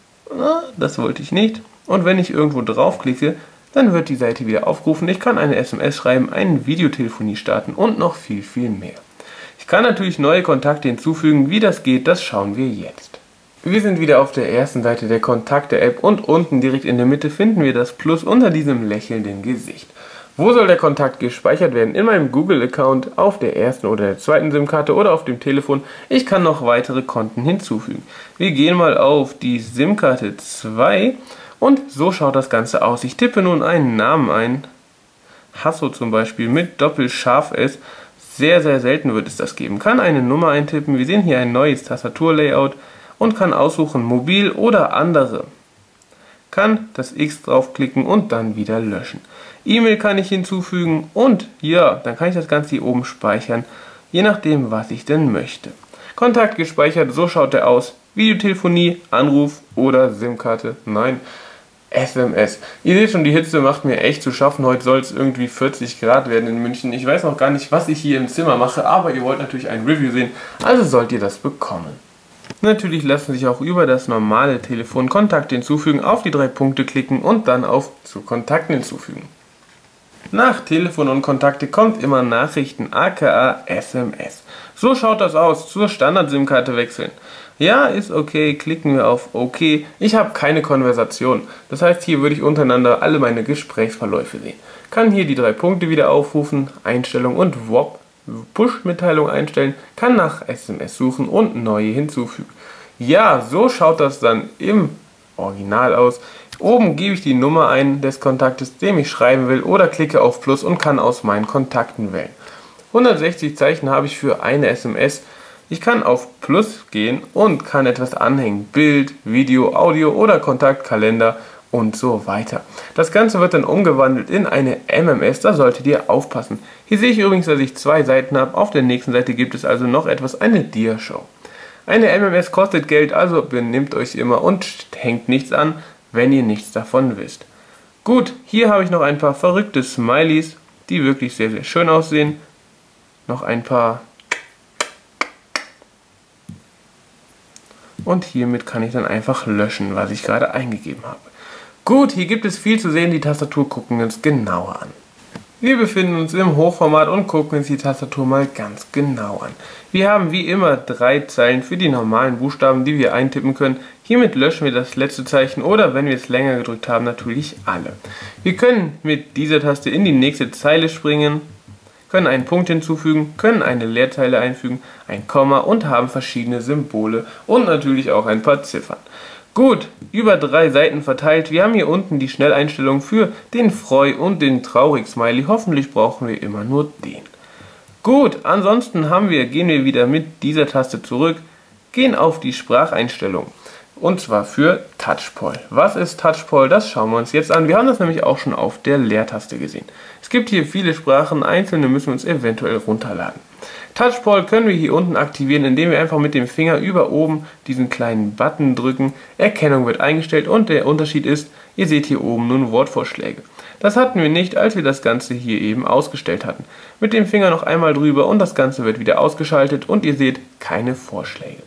Das wollte ich nicht. Und wenn ich irgendwo draufklicke, dann wird die Seite wieder aufgerufen. Ich kann eine SMS schreiben, eine Videotelefonie starten und noch viel mehr. Ich kann natürlich neue Kontakte hinzufügen. Wie das geht, das schauen wir jetzt. Wir sind wieder auf der ersten Seite der Kontakte-App und unten direkt in der Mitte finden wir das Plus unter diesem lächelnden Gesicht. Wo soll der Kontakt gespeichert werden? In meinem Google-Account, auf der ersten oder der zweiten SIM-Karte oder auf dem Telefon. Ich kann noch weitere Konten hinzufügen. Wir gehen mal auf die SIM-Karte 2 und so schaut das Ganze aus. Ich tippe nun einen Namen ein. Hasso zum Beispiel mit Doppelscharf S. Sehr selten wird es das geben. Kann eine Nummer eintippen. Wir sehen hier ein neues Tastaturlayout und kann aussuchen mobil oder andere. Kann das X draufklicken und dann wieder löschen. E-Mail kann ich hinzufügen und ja, dann kann ich das Ganze hier oben speichern, je nachdem, was ich denn möchte. Kontakt gespeichert, so schaut er aus. Videotelefonie, Anruf oder SIM-Karte, nein, SMS. Ihr seht schon, die Hitze macht mir echt zu schaffen. Heute soll es irgendwie 40 Grad werden in München. Ich weiß noch gar nicht, was ich hier im Zimmer mache, aber ihr wollt natürlich ein Review sehen, also sollt ihr das bekommen. Natürlich lassen sich auch über das normale Telefon Kontakte hinzufügen, auf die 3 Punkte klicken und dann auf zu Kontakten hinzufügen. Nach Telefon und Kontakte kommt immer Nachrichten aka SMS. So schaut das aus. Zur Standard-SIM-Karte wechseln. Ja, ist okay. Klicken wir auf OK. Ich habe keine Konversation. Das heißt, hier würde ich untereinander alle meine Gesprächsverläufe sehen. Kann hier die 3 Punkte wieder aufrufen, Einstellung und WOP, Push-Mitteilung einstellen, kann nach SMS suchen und neue hinzufügen. Ja, so schaut das dann im Original aus. Oben gebe ich die Nummer ein des Kontaktes, dem ich schreiben will, oder klicke auf Plus und kann aus meinen Kontakten wählen. 160 Zeichen habe ich für eine SMS. Ich kann auf Plus gehen und kann etwas anhängen. Bild, Video, Audio oder Kontaktkalender und so weiter. Das Ganze wird dann umgewandelt in eine MMS, da solltet ihr aufpassen. Hier sehe ich übrigens, dass ich 2 Seiten habe. Auf der nächsten Seite gibt es also noch etwas, eine Diashow. Eine MMS kostet Geld, also benimmt euch immer und hängt nichts an, wenn ihr nichts davon wisst. Gut, hier habe ich noch ein paar verrückte Smileys, die wirklich sehr schön aussehen. Noch ein paar. Und hiermit kann ich dann einfach löschen, was ich gerade eingegeben habe. Gut, hier gibt es viel zu sehen, die Tastatur gucken wir uns genauer an. Wir befinden uns im Hochformat und gucken uns die Tastatur mal ganz genau an. Wir haben wie immer 3 Zeilen für die normalen Buchstaben, die wir eintippen können. Hiermit löschen wir das letzte Zeichen oder wenn wir es länger gedrückt haben, natürlich alle. Wir können mit dieser Taste in die nächste Zeile springen, können einen Punkt hinzufügen, können eine Leerzeile einfügen, ein Komma und haben verschiedene Symbole und natürlich auch ein paar Ziffern. Gut, über 3 Seiten verteilt. Wir haben hier unten die Schnelleinstellung für den Freu- und den Traurig-Smiley. Hoffentlich brauchen wir immer nur den. Gut, ansonsten gehen wir wieder mit dieser Taste zurück, gehen auf die Spracheinstellung. Und zwar für TouchPoll. Was ist TouchPoll? Das schauen wir uns jetzt an. Wir haben das nämlich auch schon auf der Leertaste gesehen. Es gibt hier viele Sprachen, einzelne müssen wir uns eventuell runterladen. TouchPoll können wir hier unten aktivieren, indem wir einfach mit dem Finger über oben diesen kleinen Button drücken. Erkennung wird eingestellt und der Unterschied ist, ihr seht hier oben nun Wortvorschläge. Das hatten wir nicht, als wir das Ganze hier eben ausgestellt hatten. Mit dem Finger noch einmal drüber und das Ganze wird wieder ausgeschaltet und ihr seht keine Vorschläge.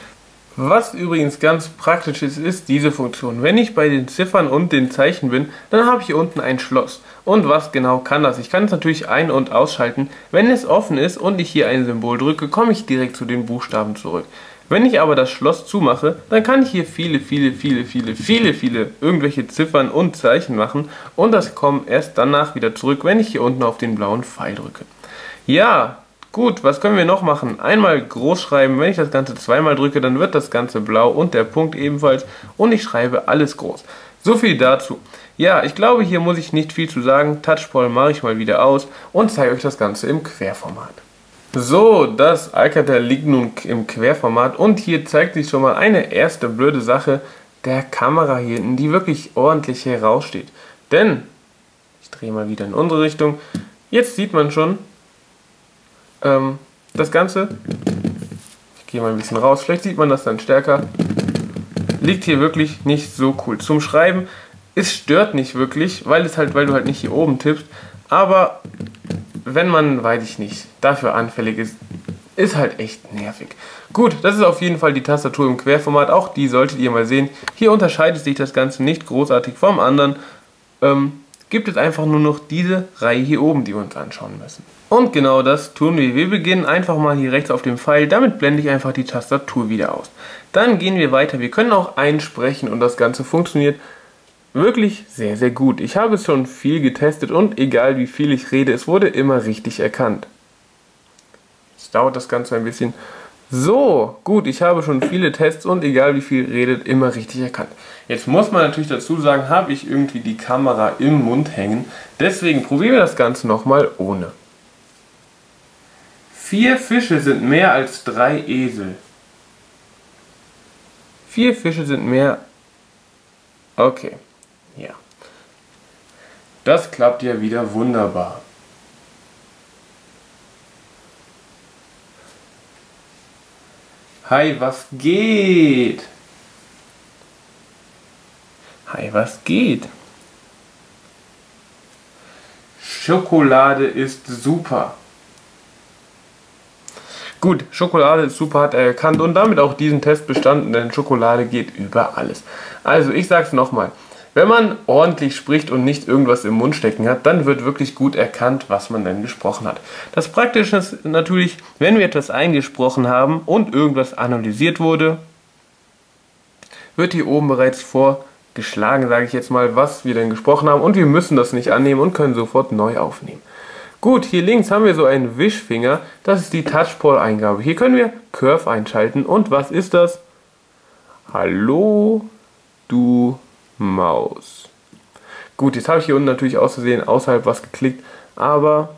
Was übrigens ganz praktisch ist, ist diese Funktion. Wenn ich bei den Ziffern und den Zeichen bin, dann habe ich hier unten ein Schloss. Und was genau kann das? Ich kann es natürlich ein- und ausschalten. Wenn es offen ist und ich hier ein Symbol drücke, komme ich direkt zu den Buchstaben zurück. Wenn ich aber das Schloss zumache, dann kann ich hier viele irgendwelche Ziffern und Zeichen machen und das kommt erst danach wieder zurück, wenn ich hier unten auf den blauen Pfeil drücke. Ja, gut, was können wir noch machen? Einmal groß schreiben, wenn ich das Ganze zweimal drücke, dann wird das Ganze blau und der Punkt ebenfalls und ich schreibe alles groß. So viel dazu. Ja, ich glaube, hier muss ich nicht viel zu sagen. TouchPoll mache ich mal wieder aus und zeige euch das Ganze im Querformat. So, das Alcatel liegt nun im Querformat und hier zeigt sich schon mal eine erste blöde Sache der Kamera hier hinten, die wirklich ordentlich heraussteht. Denn, ich drehe mal wieder in unsere Richtung, jetzt sieht man schon das Ganze, ich gehe mal ein bisschen raus, vielleicht sieht man das dann stärker, liegt hier wirklich nicht so cool. Zum Schreiben, es stört nicht wirklich, weil du halt nicht hier oben tippst, aber wenn man, weiß ich nicht, dafür anfällig ist, ist halt echt nervig. Gut, das ist auf jeden Fall die Tastatur im Querformat, auch die solltet ihr mal sehen. Hier unterscheidet sich das Ganze nicht großartig vom anderen. Gibt es einfach nur noch diese Reihe hier oben, die wir uns anschauen müssen. Und genau das tun wir. Wir beginnen einfach mal hier rechts auf dem Pfeil, damit blende ich einfach die Tastatur wieder aus. Dann gehen wir weiter, wir können auch einsprechen und das Ganze funktioniert wirklich sehr, sehr gut. Ich habe es schon viel getestet und egal wie viel ich rede, es wurde immer richtig erkannt. Jetzt dauert das Ganze ein bisschen. So, gut, ich habe schon viele Tests und egal wie viel redet, immer richtig erkannt. Jetzt muss man natürlich dazu sagen, habe ich irgendwie die Kamera im Mund hängen. Deswegen probieren wir das Ganze nochmal ohne. 4 Fische sind mehr als 3 Esel. 4 Fische sind mehr... Okay, ja. Das klappt ja wieder wunderbar. Hi, was geht? Hi, was geht? Schokolade ist super. Gut, Schokolade ist super, hat er erkannt und damit auch diesen Test bestanden, denn Schokolade geht über alles. Also, ich sag's nochmal. Wenn man ordentlich spricht und nicht irgendwas im Mund stecken hat, dann wird wirklich gut erkannt, was man denn gesprochen hat. Das Praktische ist natürlich, wenn wir etwas eingesprochen haben und irgendwas analysiert wurde, wird hier oben bereits vorgeschlagen, sage ich jetzt mal, was wir denn gesprochen haben und wir müssen das nicht annehmen und können sofort neu aufnehmen. Gut, hier links haben wir so einen Wischfinger, das ist die TouchPoll-Eingabe. Hier können wir Curve einschalten und was ist das? Hallo, du Maus. Gut, jetzt habe ich hier unten natürlich aus Versehen außerhalb was geklickt, aber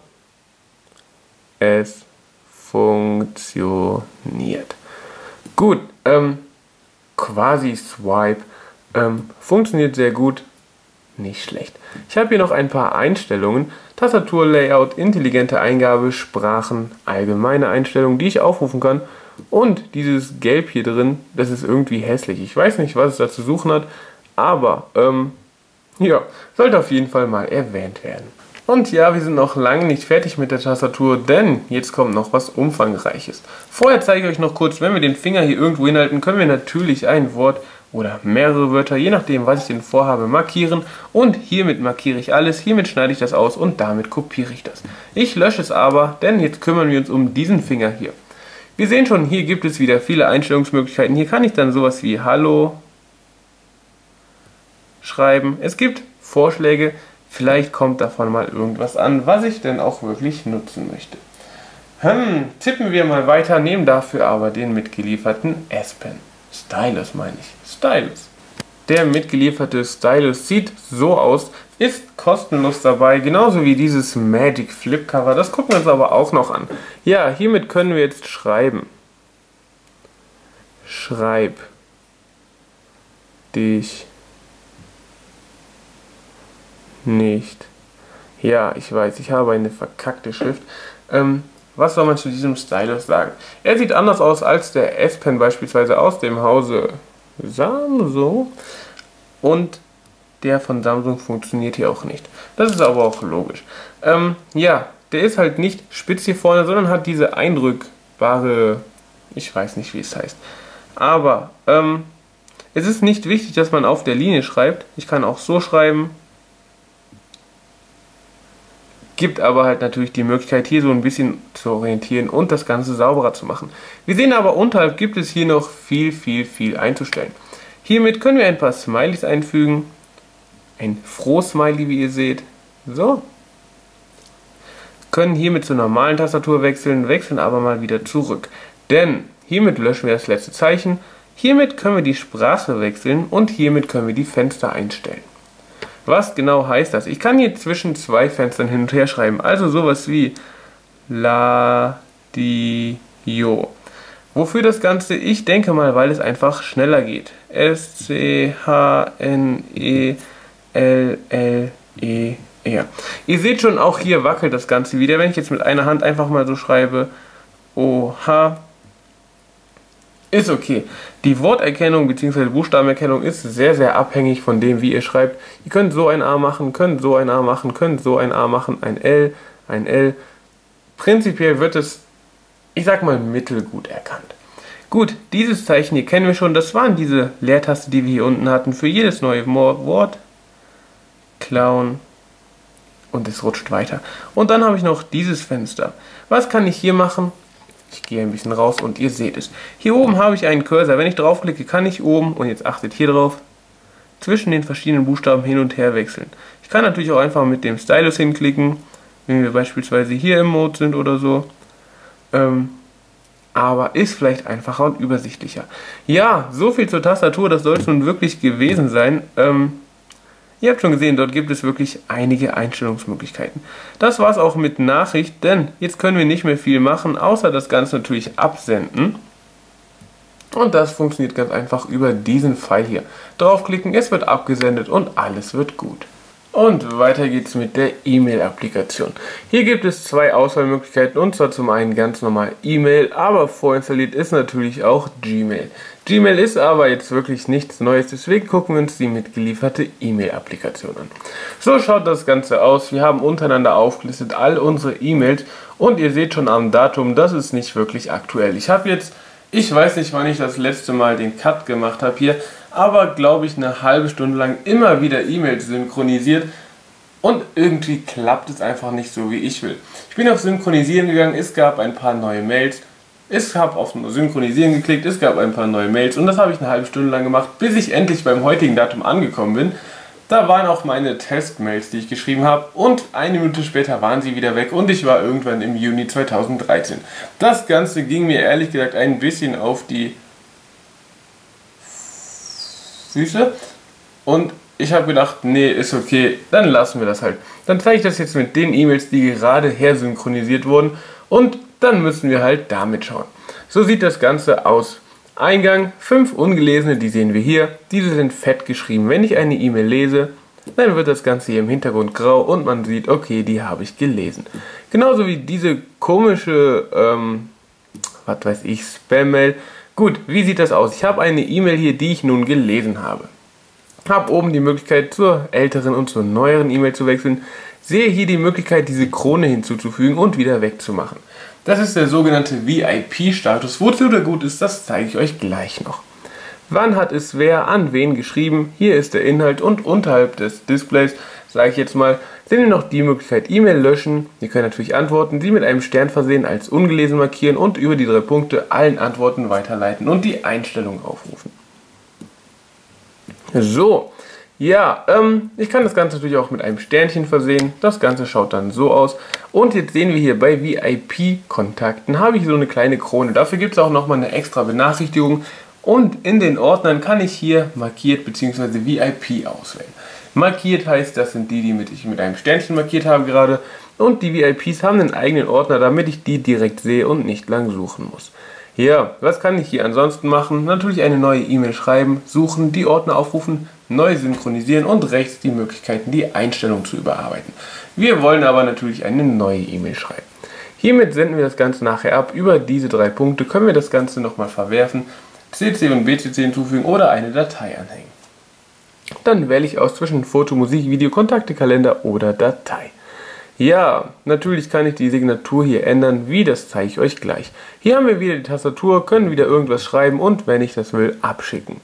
es funktioniert. Gut, quasi Swipe funktioniert sehr gut, nicht schlecht. Ich habe hier noch ein paar Einstellungen, Tastaturlayout, intelligente Eingabe, Sprachen, allgemeine Einstellungen, die ich aufrufen kann und dieses Gelb hier drin, das ist irgendwie hässlich. Ich weiß nicht, was es da zu suchen hat, aber, ja, sollte auf jeden Fall mal erwähnt werden. Und ja, wir sind noch lange nicht fertig mit der Tastatur, denn jetzt kommt noch was Umfangreiches. Vorher zeige ich euch noch kurz, wenn wir den Finger hier irgendwo hinhalten, können wir natürlich ein Wort oder mehrere Wörter, je nachdem, was ich denn vorhabe, markieren. Und hiermit markiere ich alles, hiermit schneide ich das aus und damit kopiere ich das. Ich lösche es aber, denn jetzt kümmern wir uns um diesen Finger hier. Wir sehen schon, hier gibt es wieder viele Einstellungsmöglichkeiten. Hier kann ich dann sowas wie Hallo schreiben. Es gibt Vorschläge, vielleicht kommt davon mal irgendwas an, was ich denn auch wirklich nutzen möchte. Tippen wir mal weiter, nehmen dafür aber den mitgelieferten S-Pen. Stylus meine ich. Stylus. Der mitgelieferte Stylus sieht so aus, ist kostenlos dabei, genauso wie dieses Magic Flip Cover. Das gucken wir uns aber auch noch an. Ja, hiermit können wir jetzt schreiben. Schreib dich nicht. Ja, ich weiß, ich habe eine verkackte Schrift. Was soll man zu diesem Stylus sagen? Er sieht anders aus als der S-Pen beispielsweise aus dem Hause Samsung. Und der von Samsung funktioniert hier auch nicht. Das ist aber auch logisch. Ja, der ist halt nicht spitz hier vorne, sondern hat diese eindrückbare, ich weiß nicht wie es heißt. Aber es ist nicht wichtig, dass man auf der Linie schreibt. Ich kann auch so schreiben. Gibt aber halt natürlich die Möglichkeit, hier so ein bisschen zu orientieren und das Ganze sauberer zu machen. Wir sehen aber, unterhalb gibt es hier noch viel einzustellen. Hiermit können wir ein paar Smileys einfügen. Ein Froh-Smiley, wie ihr seht. So. Können hiermit zur normalen Tastatur wechseln aber mal wieder zurück. Denn hiermit löschen wir das letzte Zeichen. Hiermit können wir die Sprache wechseln und hiermit können wir die Fenster einstellen. Was genau heißt das? Ich kann hier zwischen zwei Fenstern hin und her schreiben. Also sowas wie La, Di, Jo. Wofür das Ganze? Ich denke mal, weil es einfach schneller geht. S-C-H-N-E-L-L-E-R. Ihr seht schon, auch hier wackelt das Ganze wieder. Wenn ich jetzt mit einer Hand einfach mal so schreibe, O-H, ist okay. Die Worterkennung bzw. Buchstabenerkennung ist sehr abhängig von dem, wie ihr schreibt. Ihr könnt so ein A machen, könnt so ein A machen, könnt so ein A machen, ein L, ein L. Prinzipiell wird es, ich sag mal, mittelgut erkannt. Gut, dieses Zeichen hier kennen wir schon. Das waren diese Leertaste, die wir hier unten hatten. Für jedes neue Wort. Clown. Und es rutscht weiter. Und dann habe ich noch dieses Fenster. Was kann ich hier machen? Ich gehe ein bisschen raus und ihr seht es. Hier oben habe ich einen Cursor. Wenn ich draufklicke, kann ich oben, und jetzt achtet hier drauf, zwischen den verschiedenen Buchstaben hin und her wechseln. Ich kann natürlich auch einfach mit dem Stylus hinklicken, wenn wir beispielsweise hier im Mode sind oder so. Aber ist vielleicht einfacher und übersichtlicher. Ja, so viel zur Tastatur, das soll es nun wirklich gewesen sein. Ihr habt schon gesehen, dort gibt es wirklich einige Einstellungsmöglichkeiten. Das war's auch mit Nachricht, denn jetzt können wir nicht mehr viel machen, außer das Ganze natürlich absenden. Und das funktioniert ganz einfach über diesen Pfeil hier. Draufklicken, es wird abgesendet und alles wird gut. Und weiter geht's mit der E-Mail-Applikation. Hier gibt es zwei Auswahlmöglichkeiten, und zwar zum einen ganz normal E-Mail, aber vorinstalliert ist natürlich auch Gmail. Gmail ist aber jetzt wirklich nichts Neues, deswegen gucken wir uns die mitgelieferte E-Mail-Applikation an. So schaut das Ganze aus. Wir haben untereinander aufgelistet all unsere E-Mails und ihr seht schon am Datum, das ist nicht wirklich aktuell. Ich weiß nicht, wann ich das letzte Mal den Cut gemacht habe hier, aber glaube ich eine halbe Stunde lang immer wieder E-Mails synchronisiert und irgendwie klappt es einfach nicht so, wie ich will. Ich bin auf Synchronisieren gegangen, es gab ein paar neue Mails, ich habe auf Synchronisieren geklickt, es gab ein paar neue Mails und das habe ich eine halbe Stunde lang gemacht, bis ich endlich beim heutigen Datum angekommen bin. Da waren auch meine Testmails, die ich geschrieben habe, und eine Minute später waren sie wieder weg und ich war irgendwann im Juni 2013. Das Ganze ging mir ehrlich gesagt ein bisschen auf die Füße und ich habe gedacht, nee, ist okay, dann lassen wir das halt. Dann zeige ich das jetzt mit den E-Mails, die gerade her synchronisiert wurden, und dann müssen wir halt damit schauen. So sieht das Ganze aus. Eingang, 5 ungelesene, die sehen wir hier. Diese sind fett geschrieben. Wenn ich eine E-Mail lese, dann wird das Ganze hier im Hintergrund grau und man sieht, okay, die habe ich gelesen. Genauso wie diese komische, was weiß ich, Spam-Mail. Gut, wie sieht das aus? Ich habe eine E-Mail hier, die ich nun gelesen habe. Habe oben die Möglichkeit, zur älteren und zur neueren E-Mail zu wechseln. Sehe hier die Möglichkeit, diese Krone hinzuzufügen und wieder wegzumachen. Das ist der sogenannte VIP-Status. Wozu der gut ist, das zeige ich euch gleich noch. Wann hat es wer an wen geschrieben? Hier ist der Inhalt und unterhalb des Displays, sage ich jetzt mal, sehen wir noch die Möglichkeit E-Mail löschen. Ihr könnt natürlich Antworten, die mit einem Stern versehen, als ungelesen markieren und über die 3 Punkte allen Antworten weiterleiten und die Einstellungen aufrufen. So, ja, ich kann das Ganze natürlich auch mit einem Sternchen versehen. Das Ganze schaut dann so aus. Und jetzt sehen wir hier bei VIP-Kontakten habe ich so eine kleine Krone. Dafür gibt es auch nochmal eine extra Benachrichtigung. Und in den Ordnern kann ich hier markiert bzw. VIP auswählen. Markiert heißt, das sind die ich mit einem Sternchen markiert habe gerade. Und die VIPs haben einen eigenen Ordner, damit ich die direkt sehe und nicht lang suchen muss. Ja, was kann ich hier ansonsten machen? Natürlich eine neue E-Mail schreiben, suchen, die Ordner aufrufen, neu synchronisieren und rechts die Möglichkeiten, die Einstellung zu überarbeiten. Wir wollen aber natürlich eine neue E-Mail schreiben. Hiermit senden wir das Ganze nachher ab. Über diese 3 Punkte können wir das Ganze nochmal verwerfen, CC und BCC hinzufügen oder eine Datei anhängen. Dann wähle ich aus zwischen Foto, Musik, Video, Kontakte, Kalender oder Datei. Ja, natürlich kann ich die Signatur hier ändern, wie das zeige ich euch gleich. Hier haben wir wieder die Tastatur, können wieder irgendwas schreiben und wenn ich das will, abschicken.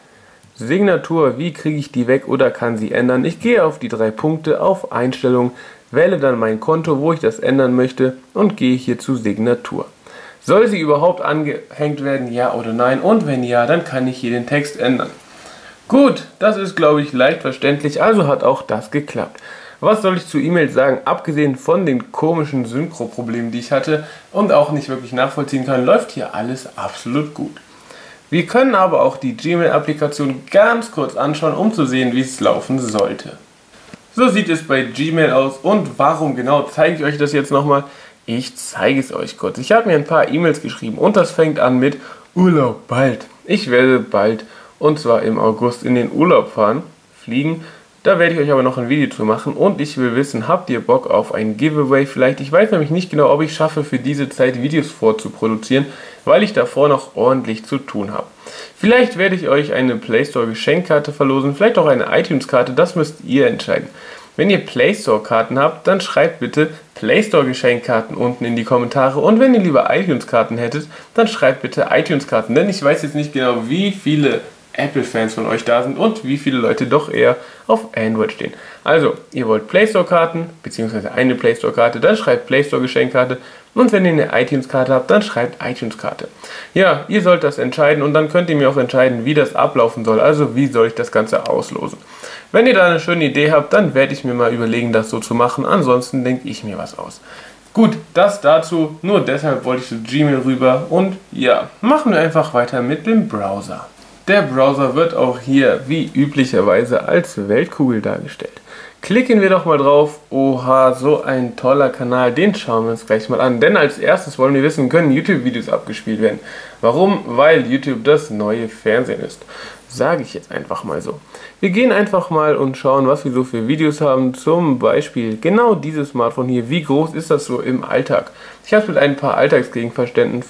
Signatur, wie kriege ich die weg oder kann sie ändern? Ich gehe auf die 3 Punkte, auf Einstellungen, wähle dann mein Konto, wo ich das ändern möchte und gehe hier zu Signatur. Soll sie überhaupt angehängt werden, ja oder nein? Und wenn ja, dann kann ich hier den Text ändern. Gut, das ist glaube ich leicht verständlich, also hat auch das geklappt. Was soll ich zu E-Mails sagen? Abgesehen von den komischen Synchro-Problemen, die ich hatte und auch nicht wirklich nachvollziehen kann, läuft hier alles absolut gut. Wir können aber auch die Gmail-Applikation ganz kurz anschauen, um zu sehen, wie es laufen sollte. So sieht es bei Gmail aus und warum genau zeige ich euch das jetzt nochmal? Ich zeige es euch kurz. Ich habe mir ein paar E-Mails geschrieben und das fängt an mit Urlaub bald. Ich werde bald, und zwar im August, in den Urlaub fliegen. Da werde ich euch aber noch ein Video zu machen und ich will wissen, habt ihr Bock auf ein Giveaway vielleicht? Ich weiß nämlich nicht genau, ob ich schaffe, für diese Zeit Videos vorzuproduzieren, weil ich davor noch ordentlich zu tun habe. Vielleicht werde ich euch eine Play Store Geschenkkarte verlosen, vielleicht auch eine iTunes Karte, das müsst ihr entscheiden. Wenn ihr Play Store Karten habt, dann schreibt bitte Play Store Geschenkkarten unten in die Kommentare und wenn ihr lieber iTunes Karten hättet, dann schreibt bitte iTunes Karten, denn ich weiß jetzt nicht genau, wie viele Apple-Fans von euch da sind und wie viele Leute doch eher auf Android stehen. Also, ihr wollt Play Store Karten, beziehungsweise eine Play Store Karte, dann schreibt Play Store Geschenkkarte und wenn ihr eine iTunes Karte habt, dann schreibt iTunes Karte. Ja, ihr sollt das entscheiden und dann könnt ihr mir auch entscheiden, wie das ablaufen soll, also wie soll ich das Ganze auslosen. Wenn ihr da eine schöne Idee habt, dann werde ich mir mal überlegen, das so zu machen, ansonsten denke ich mir was aus. Gut, das dazu, nur deshalb wollte ich zu Gmail rüber und ja, machen wir einfach weiter mit dem Browser. Der Browser wird auch hier wie üblicherweise als Weltkugel dargestellt. Klicken wir doch mal drauf. Oha, so ein toller Kanal, den schauen wir uns gleich mal an. Denn als erstes wollen wir wissen, können YouTube-Videos abgespielt werden. Warum? Weil YouTube das neue Fernsehen ist. Sage ich jetzt einfach mal so. Wir gehen einfach mal und schauen, was wir so für Videos haben. Zum Beispiel genau dieses Smartphone hier. Wie groß ist das so im Alltag? Ich habe es mit ein paar Alltagsgegenständen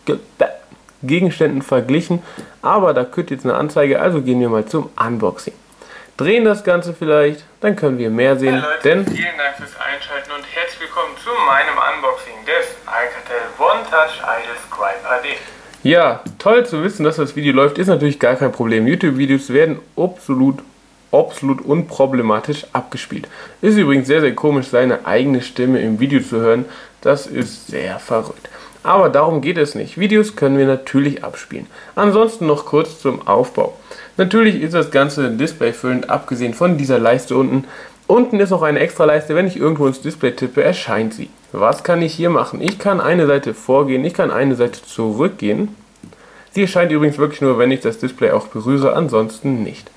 verglichen, aber da kürt jetzt eine Anzeige, also gehen wir mal zum Unboxing. Drehen das Ganze vielleicht, dann können wir mehr sehen. Hey Leute, vielen Dank fürs Einschalten und herzlich willkommen zu meinem Unboxing des Alcatel One Touch Idle Scribe HD. Ja, toll zu wissen, dass das Video läuft, ist natürlich gar kein Problem. YouTube-Videos werden absolut unproblematisch abgespielt. Ist übrigens sehr, sehr komisch, seine eigene Stimme im Video zu hören. Das ist sehr verrückt. Aber darum geht es nicht. Videos können wir natürlich abspielen. Ansonsten noch kurz zum Aufbau. Natürlich ist das ganze Display füllend, abgesehen von dieser Leiste unten. Unten ist noch eine extra Leiste, wenn ich irgendwo ins Display tippe, erscheint sie. Was kann ich hier machen? Ich kann eine Seite vorgehen, ich kann eine Seite zurückgehen. Sie erscheint übrigens wirklich nur, wenn ich das Display auch berühre, ansonsten nicht.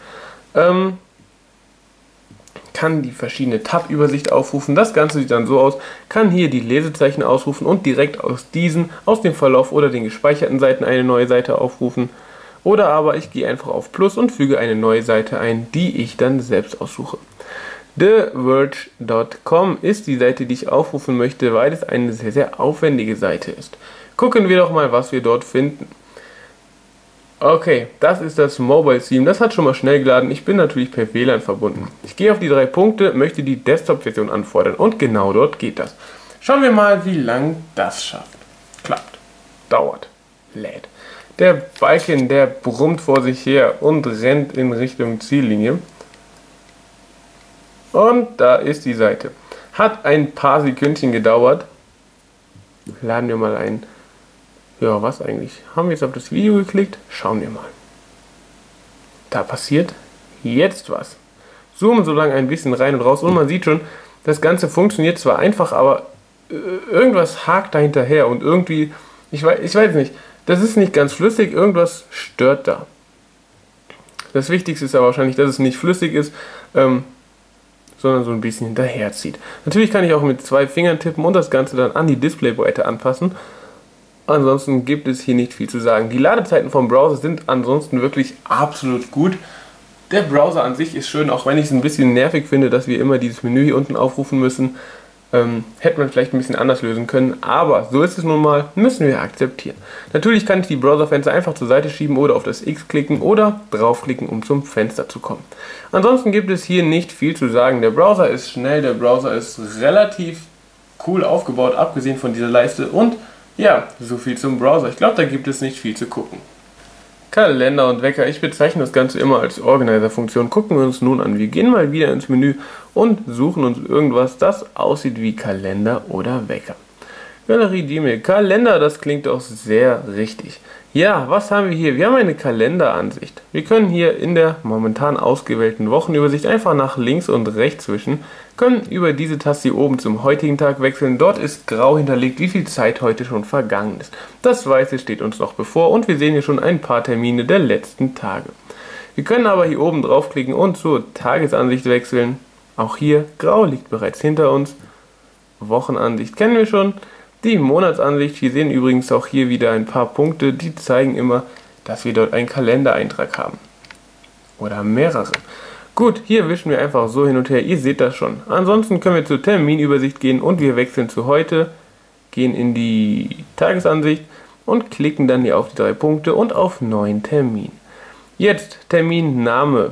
Kann die verschiedene Tab-Übersicht aufrufen. Das Ganze sieht dann so aus, kann hier die Lesezeichen ausrufen und direkt aus diesen, aus dem Verlauf oder den gespeicherten Seiten eine neue Seite aufrufen. Oder aber ich gehe einfach auf Plus und füge eine neue Seite ein, die ich dann selbst aussuche. TheVerge.com ist die Seite, die ich aufrufen möchte, weil es eine sehr, sehr aufwendige Seite ist. Gucken wir doch mal, was wir dort finden. Okay, das ist das Mobile Theme, das hat schon mal schnell geladen, ich bin natürlich per WLAN verbunden. Ich gehe auf die 3 Punkte, möchte die Desktop-Version anfordern und genau dort geht das. Schauen wir mal, wie lang das schafft. Klappt. Dauert. Lädt. Der Balken, der brummt vor sich her und rennt in Richtung Ziellinie. Und da ist die Seite. Hat ein paar Sekündchen gedauert. Laden wir mal ein. Ja, was eigentlich? Haben wir jetzt auf das Video geklickt? Schauen wir mal. Da passiert jetzt was. Zoomen so lange ein bisschen rein und raus und man sieht schon, das Ganze funktioniert zwar einfach, aber irgendwas hakt da hinterher und irgendwie, ich weiß nicht, das ist nicht ganz flüssig, irgendwas stört da. Das Wichtigste ist aber wahrscheinlich, dass es nicht flüssig ist, sondern so ein bisschen hinterher zieht. Natürlich kann ich auch mit 2 Fingern tippen und das Ganze dann an die Displaybreite anpassen. Ansonsten gibt es hier nicht viel zu sagen. Die Ladezeiten vom Browser sind ansonsten wirklich absolut gut. Der Browser an sich ist schön, auch wenn ich es ein bisschen nervig finde, dass wir immer dieses Menü hier unten aufrufen müssen. Hätte man vielleicht ein bisschen anders lösen können, aber so ist es nun mal, müssen wir akzeptieren. Natürlich kann ich die Browserfenster einfach zur Seite schieben oder auf das X klicken oder draufklicken, um zum Fenster zu kommen. Ansonsten gibt es hier nicht viel zu sagen. Der Browser ist schnell, der Browser ist relativ cool aufgebaut, abgesehen von dieser Leiste und ja, so viel zum Browser. Ich glaube, da gibt es nicht viel zu gucken. Kalender und Wecker, ich bezeichne das Ganze immer als Organizer-Funktion. Gucken wir uns nun an. Wir gehen mal wieder ins Menü und suchen uns irgendwas, das aussieht wie Kalender oder Wecker. Galerie Gmail, Kalender, das klingt auch sehr richtig. Ja, was haben wir hier? Wir haben eine Kalenderansicht. Wir können hier in der momentan ausgewählten Wochenübersicht einfach nach links und rechts wischen, können über diese Taste hier oben zum heutigen Tag wechseln. Dort ist grau hinterlegt, wie viel Zeit heute schon vergangen ist. Das Weiße steht uns noch bevor und wir sehen hier schon ein paar Termine der letzten Tage. Wir können aber hier oben draufklicken und zur Tagesansicht wechseln. Auch hier, grau liegt bereits hinter uns. Wochenansicht kennen wir schon. Die Monatsansicht, wir sehen übrigens auch hier wieder ein paar Punkte, die zeigen immer, dass wir dort einen Kalendereintrag haben. Oder mehrere. Gut, hier wischen wir einfach so hin und her, ihr seht das schon. Ansonsten können wir zur Terminübersicht gehen und wir wechseln zu heute, gehen in die Tagesansicht und klicken dann hier auf die 3 Punkte und auf neuen Termin. Jetzt Terminname,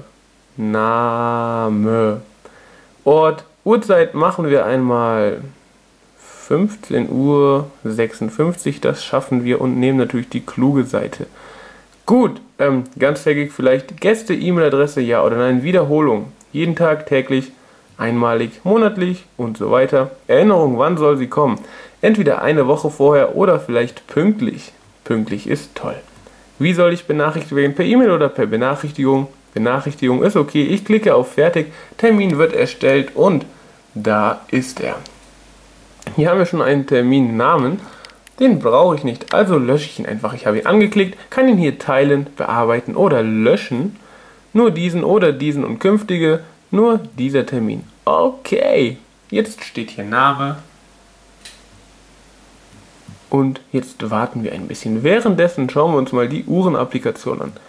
Name, Ort, Uhrzeit machen wir einmal 15:56 Uhr, das schaffen wir und nehmen natürlich die kluge Seite. Gut, ganztägig vielleicht Gäste, E-Mail-Adresse, ja oder nein, Wiederholung, jeden Tag, täglich, einmalig, monatlich und so weiter. Erinnerung, wann soll sie kommen? Entweder eine Woche vorher oder vielleicht pünktlich. Pünktlich ist toll. Wie soll ich benachrichtigt werden? Per E-Mail oder per Benachrichtigung? Benachrichtigung ist okay, ich klicke auf Fertig, Termin wird erstellt und da ist er. Hier haben wir schon einen Terminnamen, den brauche ich nicht, also lösche ich ihn einfach. Ich habe ihn angeklickt, kann ihn hier teilen, bearbeiten oder löschen. Nur diesen oder diesen und künftige, nur dieser Termin. Okay, jetzt steht hier Name. Und jetzt warten wir ein bisschen. Währenddessen schauen wir uns mal die Uhren-Applikation an.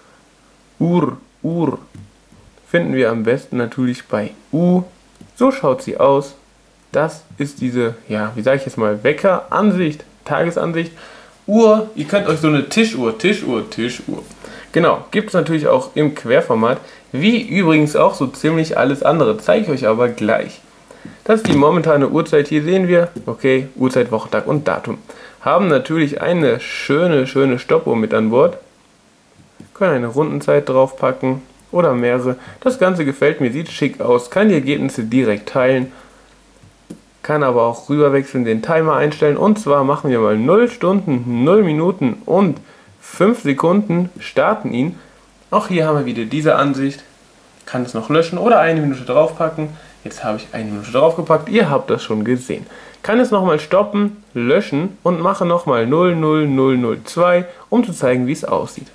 Uhr. Finden wir am besten natürlich bei U. So schaut sie aus. Das ist diese, ja, wie sage ich jetzt mal, Weckeransicht, Tagesansicht. Uhr, ihr könnt euch so eine Tischuhr. Genau, gibt es natürlich auch im Querformat, wie übrigens auch so ziemlich alles andere, zeige ich euch aber gleich. Das ist die momentane Uhrzeit, hier sehen wir, okay, Uhrzeit, Wochentag und Datum. Haben natürlich eine schöne Stoppuhr mit an Bord. Können eine Rundenzeit draufpacken oder mehrere. Das Ganze gefällt mir, sieht schick aus, kann die Ergebnisse direkt teilen. Kann aber auch rüberwechseln, den Timer einstellen und zwar machen wir mal 0 Stunden, 0 Minuten und 5 Sekunden, starten ihn. Auch hier haben wir wieder diese Ansicht, kann es noch löschen oder 1 Minute draufpacken. Jetzt habe ich 1 Minute draufgepackt, ihr habt das schon gesehen. Kann es nochmal stoppen, löschen und mache nochmal 00002, um zu zeigen, wie es aussieht.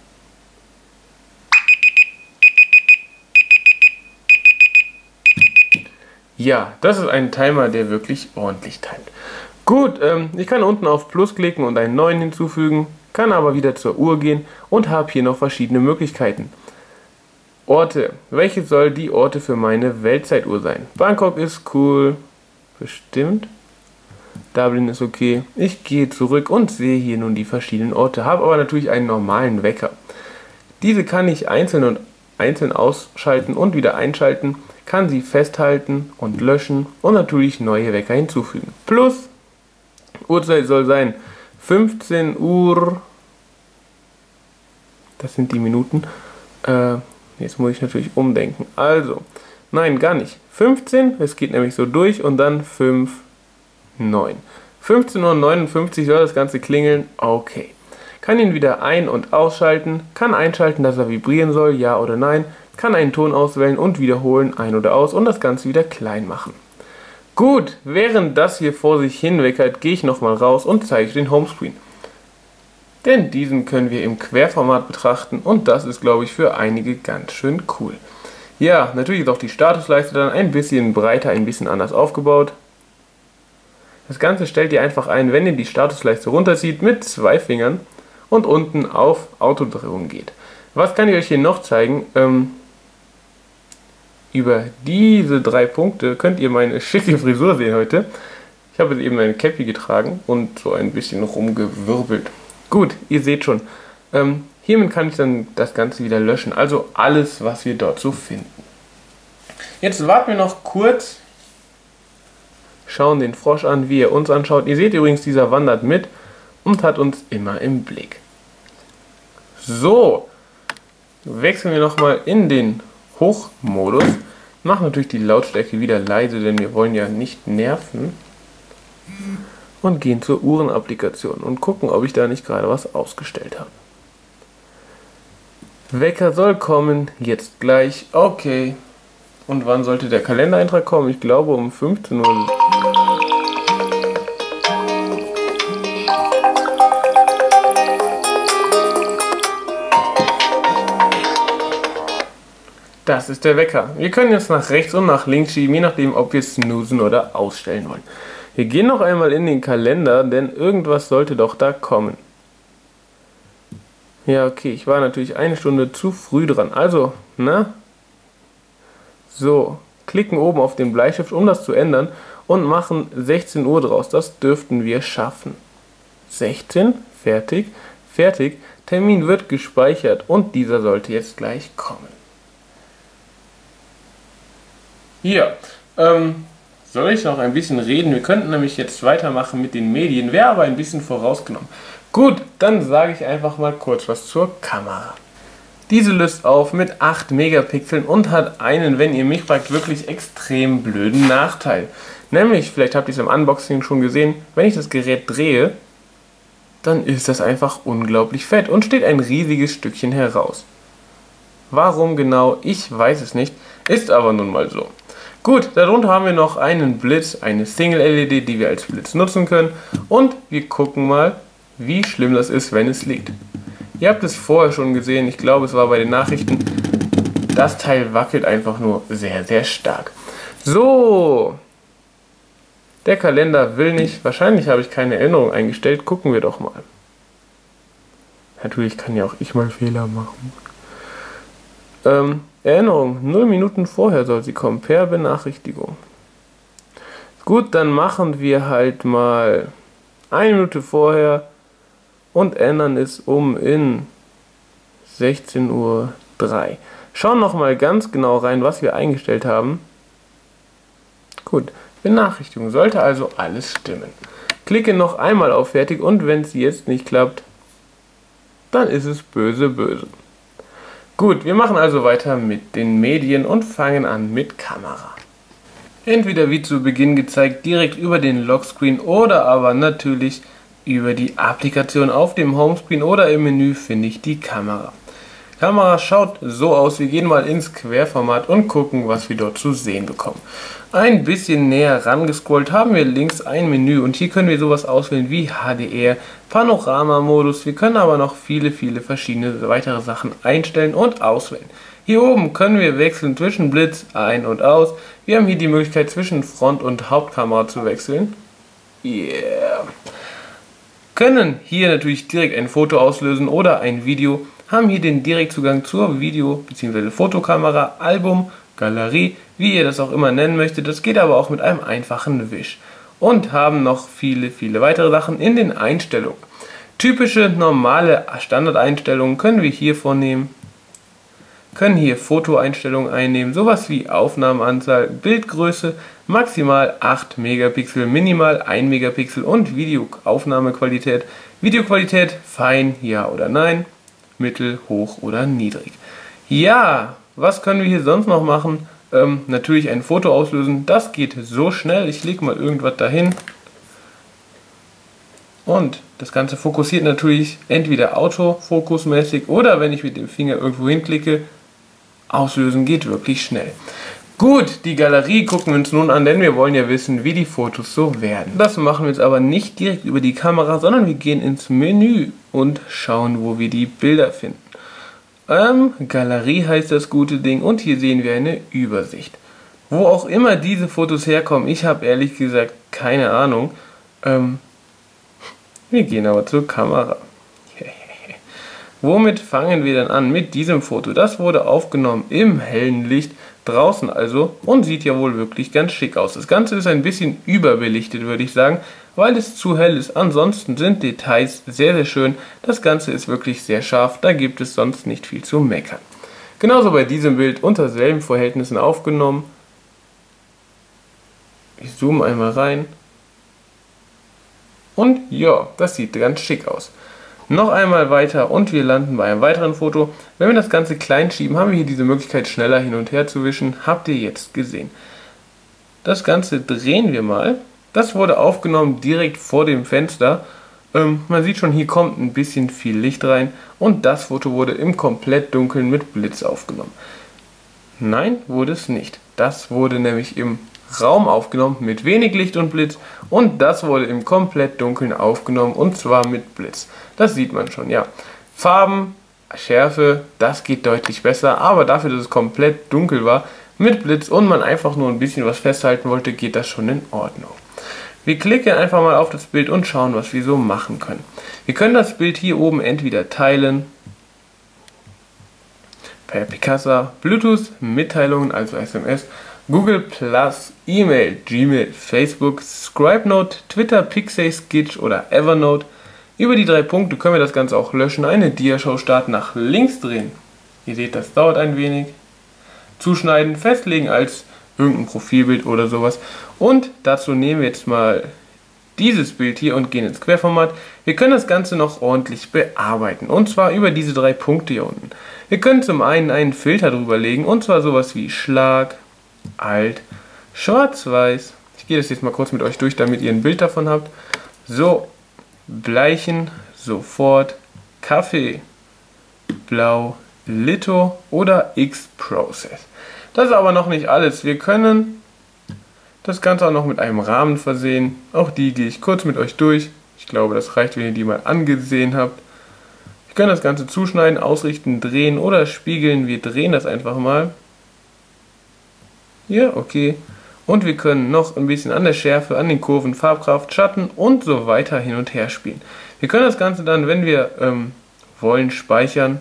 Ja, das ist ein Timer, der wirklich ordentlich timet. Gut, ich kann unten auf Plus klicken und einen neuen hinzufügen, kann aber wieder zur Uhr gehen und habe hier noch verschiedene Möglichkeiten. Orte. Welche soll die Orte für meine Weltzeituhr sein? Bangkok ist cool. Bestimmt. Dublin ist okay. Ich gehe zurück und sehe hier nun die verschiedenen Orte, habe aber natürlich einen normalen Wecker. Diese kann ich einzeln ausschalten und wieder einschalten, kann sie festhalten und löschen und natürlich neue Wecker hinzufügen. Plus, Uhrzeit soll sein 15:56 Uhr. Das sind die Minuten. Jetzt muss ich natürlich umdenken. Also, nein, gar nicht. 15, es geht nämlich so durch und dann 5, 9. 15:59 Uhr soll das Ganze klingeln. Okay. Kann ihn wieder ein- und ausschalten. Kann einschalten, dass er vibrieren soll, ja oder nein. Kann einen Ton auswählen und wiederholen, ein oder aus und das Ganze wieder klein machen. Gut, während das hier vor sich hin weckert, gehe ich nochmal raus und zeige den Homescreen. Denn diesen können wir im Querformat betrachten und das ist, glaube ich, für einige ganz schön cool. Ja, natürlich ist auch die Statusleiste dann ein bisschen breiter, ein bisschen anders aufgebaut. Das Ganze stellt ihr einfach ein, wenn ihr die Statusleiste runterzieht mit 2 Fingern und unten auf Autodrehung geht. Was kann ich euch hier noch zeigen? Über diese 3 Punkte könnt ihr meine schicke Frisur sehen heute. Ich habe eben eine Cappy getragen und so ein bisschen rumgewirbelt. Gut, ihr seht schon. Hiermit kann ich dann das Ganze wieder löschen. Also alles, was wir dort so finden. Jetzt warten wir noch kurz. Schauen den Frosch an, wie er uns anschaut. Ihr seht übrigens, dieser wandert mit und hat uns immer im Blick. So, wechseln wir nochmal in den Hochmodus. Machen natürlich die Lautstärke wieder leise, denn wir wollen ja nicht nerven. Und gehen zur Uhrenapplikation und gucken, ob ich da nicht gerade was ausgestellt habe. Wecker soll kommen, jetzt gleich. Okay. Und wann sollte der Kalendereintrag kommen? Ich glaube um 15 Uhr. Das ist der Wecker. Wir können jetzt nach rechts und nach links schieben, je nachdem, ob wir snoosen oder ausstellen wollen. Wir gehen noch einmal in den Kalender, denn irgendwas sollte doch da kommen. Ja, okay, ich war natürlich eine Stunde zu früh dran. Also, na? So, klicken oben auf den Bleistift, um das zu ändern und machen 16 Uhr draus. Das dürften wir schaffen. 16, fertig, fertig. Termin wird gespeichert und dieser sollte jetzt gleich kommen. Hier, soll ich noch ein bisschen reden? Wir könnten nämlich jetzt weitermachen mit den Medien, wäre aber ein bisschen vorausgenommen. Gut, dann sage ich einfach mal kurz was zur Kamera. Diese löst auf mit 8 Megapixeln und hat einen, wenn ihr mich fragt, wirklich extrem blöden Nachteil. Nämlich, vielleicht habt ihr es im Unboxing schon gesehen, wenn ich das Gerät drehe, dann ist das einfach unglaublich fett und steht ein riesiges Stückchen heraus. Warum genau, ich weiß es nicht, ist aber nun mal so. Gut, darunter haben wir noch einen Blitz, eine Single-LED, die wir als Blitz nutzen können. Und wir gucken mal, wie schlimm das ist, wenn es liegt. Ihr habt es vorher schon gesehen, ich glaube es war bei den Nachrichten. Das Teil wackelt einfach nur sehr, sehr stark. So, der Kalender will nicht, wahrscheinlich habe ich keine Erinnerung eingestellt, gucken wir doch mal. Natürlich kann ja auch ich mal Fehler machen. Erinnerung, 0 Minuten vorher soll sie kommen, per Benachrichtigung. Gut, dann machen wir halt mal 1 Minute vorher und ändern es um in 16:03 Uhr. Schauen nochmal ganz genau rein, was wir eingestellt haben. Gut, Benachrichtigung, sollte also alles stimmen. Klicke noch einmal auf Fertig und wenn es jetzt nicht klappt, dann ist es böse, böse. Gut, wir machen also weiter mit den Medien und fangen an mit Kamera. Entweder wie zu Beginn gezeigt, direkt über den Lockscreen oder aber natürlich über die Applikation auf dem Homescreen oder im Menü finde ich die Kamera. Kamera schaut so aus, wir gehen mal ins Querformat und gucken, was wir dort zu sehen bekommen. Ein bisschen näher rangescrollt haben wir links ein Menü und hier können wir sowas auswählen wie HDR, Panorama-Modus, wir können aber noch viele verschiedene weitere Sachen einstellen und auswählen. Hier oben können wir wechseln zwischen Blitz, ein- und aus, wir haben hier die Möglichkeit zwischen Front- und Hauptkamera zu wechseln. Yeah. Können hier natürlich direkt ein Foto auslösen oder ein Video, haben hier den Direktzugang zur Video- bzw. Fotokamera, Album, Galerie, wie ihr das auch immer nennen möchtet. Das geht aber auch mit einem einfachen Wisch. Und haben noch viele weitere Sachen in den Einstellungen. Typische normale Standardeinstellungen können wir hier vornehmen. Können hier Fotoeinstellungen einnehmen, sowas wie Aufnahmeanzahl, Bildgröße, maximal 8 Megapixel, minimal 1 Megapixel und Videoaufnahmequalität. Videoqualität fein, ja oder nein. mittel, hoch oder niedrig. Ja, was können wir hier sonst noch machen? Natürlich ein Foto auslösen, das geht so schnell. Ich lege mal irgendwas dahin. Und das Ganze fokussiert natürlich entweder autofokusmäßig oder wenn ich mit dem Finger irgendwo hinklicke, auslösen geht wirklich schnell. Gut, die Galerie gucken wir uns nun an, denn wir wollen ja wissen, wie die Fotos so werden. Das machen wir jetzt aber nicht direkt über die Kamera, sondern wir gehen ins Menü und schauen, wo wir die Bilder finden. Galerie heißt das gute Ding und hier sehen wir eine Übersicht. Wo auch immer diese Fotos herkommen, ich habe ehrlich gesagt keine Ahnung. Wir gehen aber zur Kamera. Womit fangen wir denn an? Mit diesem Foto. Das wurde aufgenommen im hellen Licht, draußen also, und sieht ja wohl wirklich ganz schick aus. Das Ganze ist ein bisschen überbelichtet, würde ich sagen, weil es zu hell ist. Ansonsten sind Details sehr, sehr schön. Das Ganze ist wirklich sehr scharf, da gibt es sonst nicht viel zu meckern. Genauso bei diesem Bild unter selben Verhältnissen aufgenommen. Ich zoome einmal rein. Und ja, das sieht ganz schick aus. Noch einmal weiter und wir landen bei einem weiteren Foto. Wenn wir das Ganze klein schieben, haben wir hier diese Möglichkeit schneller hin und her zu wischen. Habt ihr jetzt gesehen. Das Ganze drehen wir mal. Das wurde aufgenommen direkt vor dem Fenster. Man sieht schon, hier kommt ein bisschen viel Licht rein. Und das Foto wurde im komplett Dunkeln mit Blitz aufgenommen. Nein, wurde es nicht. Das wurde nämlich im Raum aufgenommen mit wenig Licht und Blitz und das wurde im komplett Dunkeln aufgenommen und zwar mit Blitz. Das sieht man schon, ja. Farben, Schärfe, das geht deutlich besser, aber dafür, dass es komplett dunkel war, mit Blitz und man einfach nur ein bisschen was festhalten wollte, geht das schon in Ordnung. Wir klicken einfach mal auf das Bild und schauen, was wir so machen können. Wir können das Bild hier oben entweder teilen, per Picasa, Bluetooth, Mitteilungen, also SMS, Google+, E-Mail, Gmail, Facebook, Scribenote, Twitter, Pixay, Skitch oder Evernote. Über die 3 Punkte können wir das Ganze auch löschen, eine Diashow starten, nach links drehen. Ihr seht, das dauert ein wenig. Zuschneiden, festlegen als irgendein Profilbild oder sowas. Und dazu nehmen wir jetzt mal dieses Bild hier und gehen ins Querformat. Wir können das Ganze noch ordentlich bearbeiten und zwar über diese 3 Punkte hier unten. Wir können zum einen Filter drüber legen und zwar sowas wie Schlag, Alt, Schwarz-Weiß. Ich gehe das jetzt mal kurz mit euch durch, damit ihr ein Bild davon habt. So, Bleichen, sofort, Kaffee, Blau, Litho oder X-Process. Das ist aber noch nicht alles. Wir können das Ganze auch noch mit einem Rahmen versehen. Auch die gehe ich kurz mit euch durch. Ich glaube, das reicht, wenn ihr die mal angesehen habt. Wir können das Ganze zuschneiden, ausrichten, drehen oder spiegeln. Wir drehen das einfach mal. Ja, okay. Und wir können noch ein bisschen an der Schärfe, an den Kurven, Farbkraft, Schatten und so weiter hin und her spielen. Wir können das Ganze dann, wenn wir wollen, speichern.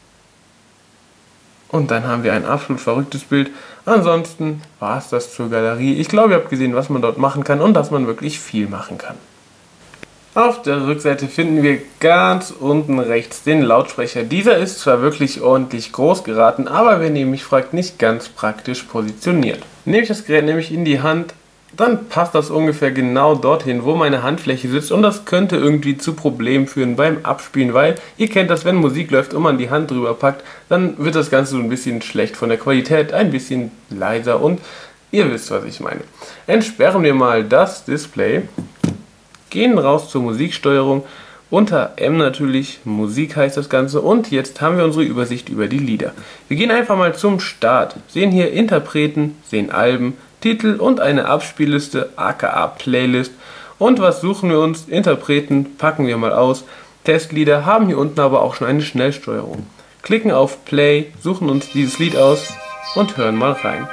Und dann haben wir ein absolut verrücktes Bild. Ansonsten war es das zur Galerie. Ich glaube, ihr habt gesehen, was man dort machen kann und dass man wirklich viel machen kann. Auf der Rückseite finden wir ganz unten rechts den Lautsprecher. Dieser ist zwar wirklich ordentlich groß geraten, aber wenn ihr mich fragt, nicht ganz praktisch positioniert. Nehme ich das Gerät nämlich in die Hand, dann passt das ungefähr genau dorthin, wo meine Handfläche sitzt und das könnte irgendwie zu Problemen führen beim Abspielen, weil ihr kennt das, wenn Musik läuft und man die Hand drüber packt, dann wird das Ganze so ein bisschen schlecht von der Qualität, ein bisschen leiser und ihr wisst, was ich meine. Entsperren wir mal das Display. Gehen raus zur Musiksteuerung, unter M natürlich, Musik heißt das Ganze und jetzt haben wir unsere Übersicht über die Lieder. Wir gehen einfach mal zum Start, sehen hier Interpreten, sehen Alben, Titel und eine Abspielliste aka Playlist und was suchen wir uns? Interpreten packen wir mal aus, Testlieder haben hier unten aber auch schon eine Schnellsteuerung. Klicken auf Play, suchen uns dieses Lied aus und hören mal rein.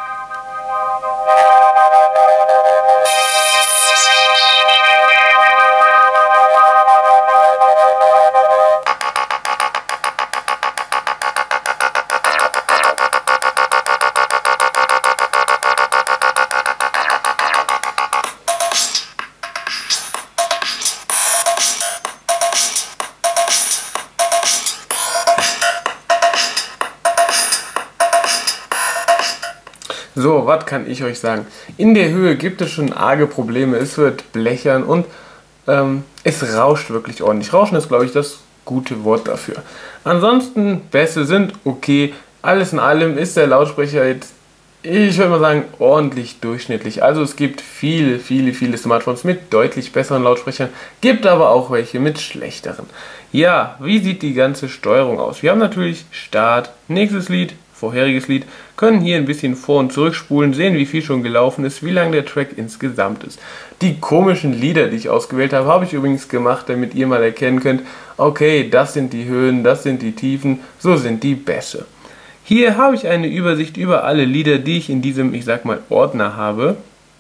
So, was kann ich euch sagen? In der Höhe gibt es schon arge Probleme, es wird blechern und es rauscht wirklich ordentlich. Rauschen ist, glaube ich, das gute Wort dafür. Ansonsten, Bässe sind okay. Alles in allem ist der Lautsprecher jetzt, ich würde mal sagen, ordentlich durchschnittlich. Also es gibt viele Smartphones mit deutlich besseren Lautsprechern, gibt aber auch welche mit schlechteren. Ja, wie sieht die ganze Steuerung aus? Wir haben natürlich Start, nächstes Lied, vorheriges Lied, können hier ein bisschen vor- und zurückspulen, sehen, wie viel schon gelaufen ist, wie lang der Track insgesamt ist. Die komischen Lieder, die ich ausgewählt habe, habe ich übrigens gemacht, damit ihr mal erkennen könnt, okay, das sind die Höhen, das sind die Tiefen, so sind die Bässe. Hier habe ich eine Übersicht über alle Lieder, die ich in diesem, ich sag mal, Ordner habe.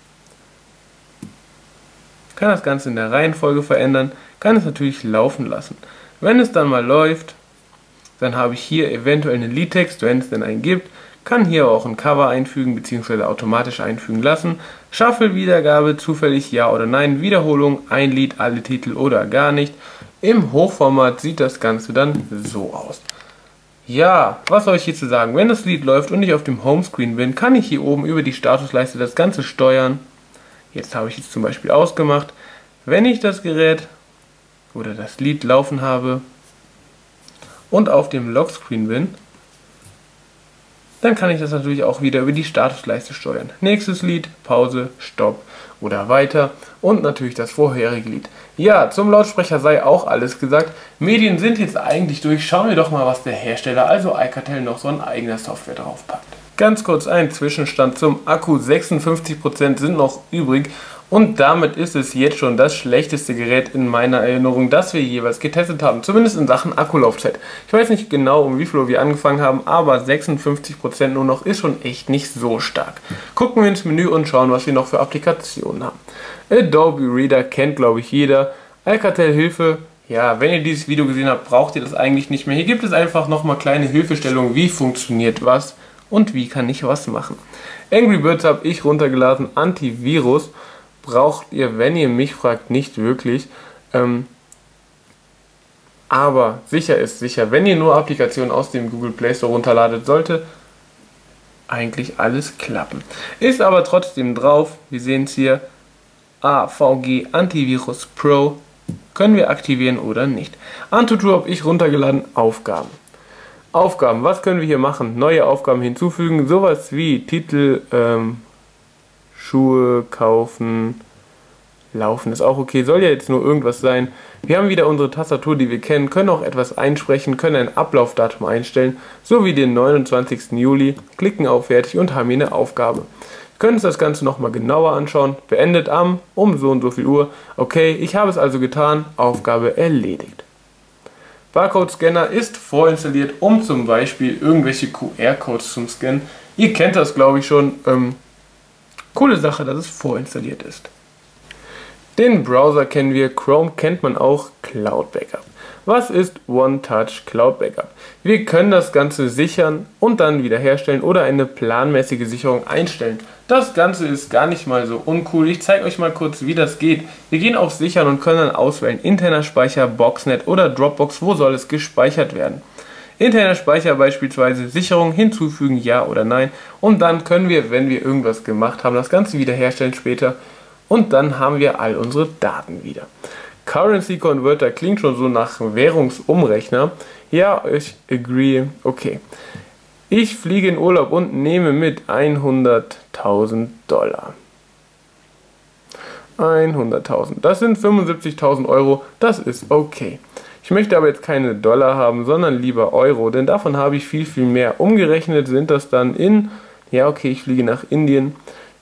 Kann das Ganze in der Reihenfolge verändern, kann es natürlich laufen lassen. Wenn es dann mal läuft, dann habe ich hier eventuell einen Liedtext, wenn es denn einen gibt, kann hier auch ein Cover einfügen bzw. automatisch einfügen lassen. Shuffle-Wiedergabe, zufällig ja oder nein, Wiederholung, ein Lied, alle Titel oder gar nicht. Im Hochformat sieht das Ganze dann so aus. Ja, was soll ich hierzu sagen? Wenn das Lied läuft und ich auf dem Homescreen bin, kann ich hier oben über die Statusleiste das Ganze steuern. Jetzt habe ich es zum Beispiel ausgemacht. Wenn ich das Gerät oder das Lied laufen habe und auf dem Lockscreen bin, dann kann ich das natürlich auch wieder über die Statusleiste steuern. Nächstes Lied, Pause, Stopp oder weiter und natürlich das vorherige Lied. Ja, zum Lautsprecher sei auch alles gesagt. Medien sind jetzt eigentlich durch. Schauen wir doch mal, was der Hersteller, also Alcatel, noch so an eigener Software draufpackt. Ganz kurz ein Zwischenstand zum Akku. 56% sind noch übrig. Und damit ist es jetzt schon das schlechteste Gerät in meiner Erinnerung, das wir jeweils getestet haben. Zumindest in Sachen Akkulaufzeit. Ich weiß nicht genau, um wie viel Uhr wir angefangen haben, aber 56% nur noch ist schon echt nicht so stark. Gucken wir ins Menü und schauen, was wir noch für Applikationen haben. Adobe Reader kennt, glaube ich, jeder. Alcatel Hilfe. Ja, wenn ihr dieses Video gesehen habt, braucht ihr das eigentlich nicht mehr. Hier gibt es einfach nochmal kleine Hilfestellungen, wie funktioniert was und wie kann ich was machen. Angry Birds habe ich runtergeladen, Antivirus. Braucht ihr, wenn ihr mich fragt, nicht wirklich. Aber sicher ist sicher, wenn ihr nur Applikationen aus dem Google Play Store runterladet, sollte eigentlich alles klappen. Ist aber trotzdem drauf. Wir sehen es hier. AVG Antivirus Pro. Können wir aktivieren oder nicht. Antutu habe ich runtergeladen. Aufgaben. Aufgaben. Was können wir hier machen? Neue Aufgaben hinzufügen. Sowas wie Titel, Schuhe kaufen, laufen ist auch okay, soll ja jetzt nur irgendwas sein. Wir haben wieder unsere Tastatur, die wir kennen, können auch etwas einsprechen, können ein Ablaufdatum einstellen, so wie den 29. Juli, klicken auf Fertig und haben hier eine Aufgabe. Wir können uns das Ganze nochmal genauer anschauen, beendet um so und so viel Uhr. Okay, ich habe es also getan, Aufgabe erledigt. Barcode-Scanner ist vorinstalliert, um zum Beispiel irgendwelche QR-Codes zu scannen. Ihr kennt das, glaube ich, schon. Coole Sache, dass es vorinstalliert ist. Den Browser kennen wir, Chrome kennt man auch, Cloud Backup. Was ist One-Touch Cloud Backup? Wir können das Ganze sichern und dann wiederherstellen oder eine planmäßige Sicherung einstellen. Das Ganze ist gar nicht mal so uncool. Ich zeige euch mal kurz, wie das geht. Wir gehen auf Sichern und können dann auswählen, interner Speicher, Boxnet oder Dropbox, wo soll es gespeichert werden. Interner Speicher beispielsweise, Sicherung hinzufügen, ja oder nein. Und dann können wir, wenn wir irgendwas gemacht haben, das Ganze wiederherstellen später. Und dann haben wir all unsere Daten wieder. Currency Converter klingt schon so nach Währungsumrechner. Ja, ich agree. Okay. Ich fliege in Urlaub und nehme mit 100.000 Dollar. 100.000. Das sind 75.000 Euro. Das ist okay. Ich möchte aber jetzt keine Dollar haben, sondern lieber Euro, denn davon habe ich viel mehr. Umgerechnet sind das dann in, ja okay, ich fliege nach Indien,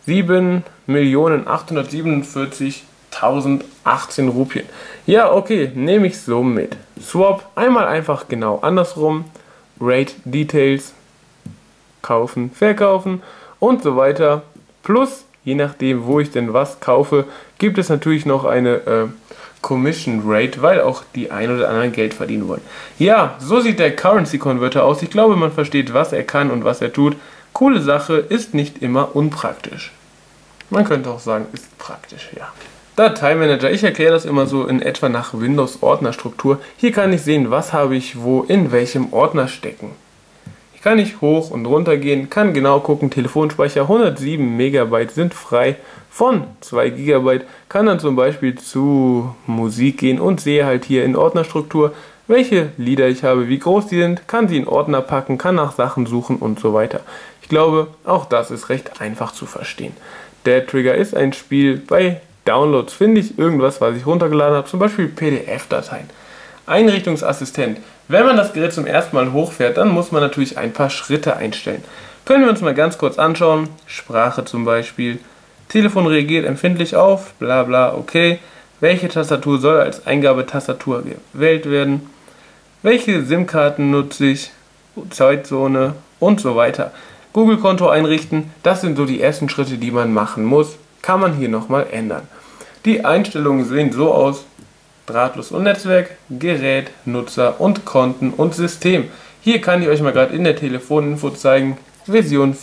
7.847.018 Rupien. Ja okay, nehme ich so mit. Swap, einmal einfach genau andersrum, Rate Details, kaufen, verkaufen und so weiter. Plus, je nachdem, wo ich denn was kaufe, gibt es natürlich noch eine Commission Rate, weil auch die ein oder anderen Geld verdienen wollen. Ja, so sieht der Currency Converter aus. Ich glaube, man versteht, was er kann und was er tut. Coole Sache, ist nicht immer unpraktisch. Man könnte auch sagen, ist praktisch, ja. Dateimanager, ich erkläre das immer so in etwa nach Windows Ordnerstruktur. Hier kann ich sehen, was habe ich wo in welchem Ordner stecken. Hier kann ich hoch und runter gehen, kann genau gucken, Telefonspeicher 107 MB sind frei von 2 GB, kann dann zum Beispiel zu Musik gehen und sehe halt hier in Ordnerstruktur welche Lieder ich habe, wie groß die sind, kann sie in Ordner packen, kann nach Sachen suchen und so weiter. Ich glaube, auch das ist recht einfach zu verstehen. Der Trigger ist ein Spiel. Bei Downloads finde ich irgendwas, was ich runtergeladen habe, zum Beispiel PDF-Dateien. Einrichtungsassistent. Wenn man das Gerät zum ersten Mal hochfährt, dann muss man natürlich ein paar Schritte einstellen. Können wir uns mal ganz kurz anschauen. Sprache zum Beispiel. Telefon reagiert empfindlich auf, bla bla, okay. Welche Tastatur soll als Eingabetastatur gewählt werden? Welche SIM-Karten nutze ich? Zeitzone und so weiter. Google-Konto einrichten, das sind so die ersten Schritte, die man machen muss. Kann man hier nochmal ändern. Die Einstellungen sehen so aus: Drahtlos und Netzwerk, Gerät, Nutzer und Konten und System. Hier kann ich euch mal gerade in der Telefoninfo zeigen, Version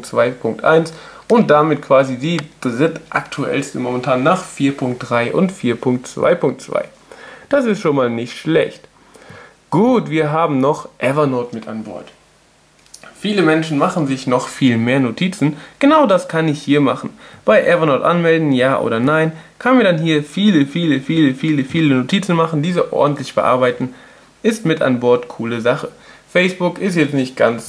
4.2.1 und damit quasi die drittaktuellste momentan nach 4.3 und 4.2.2. Das ist schon mal nicht schlecht. Gut, wir haben noch Evernote mit an Bord. Viele Menschen machen sich noch viel mehr Notizen. Genau das kann ich hier machen. Bei Evernote anmelden, ja oder nein, kann mir dann hier viele Notizen machen, diese ordentlich bearbeiten. Ist mit an Bord, coole Sache. Facebook ist jetzt nicht ganz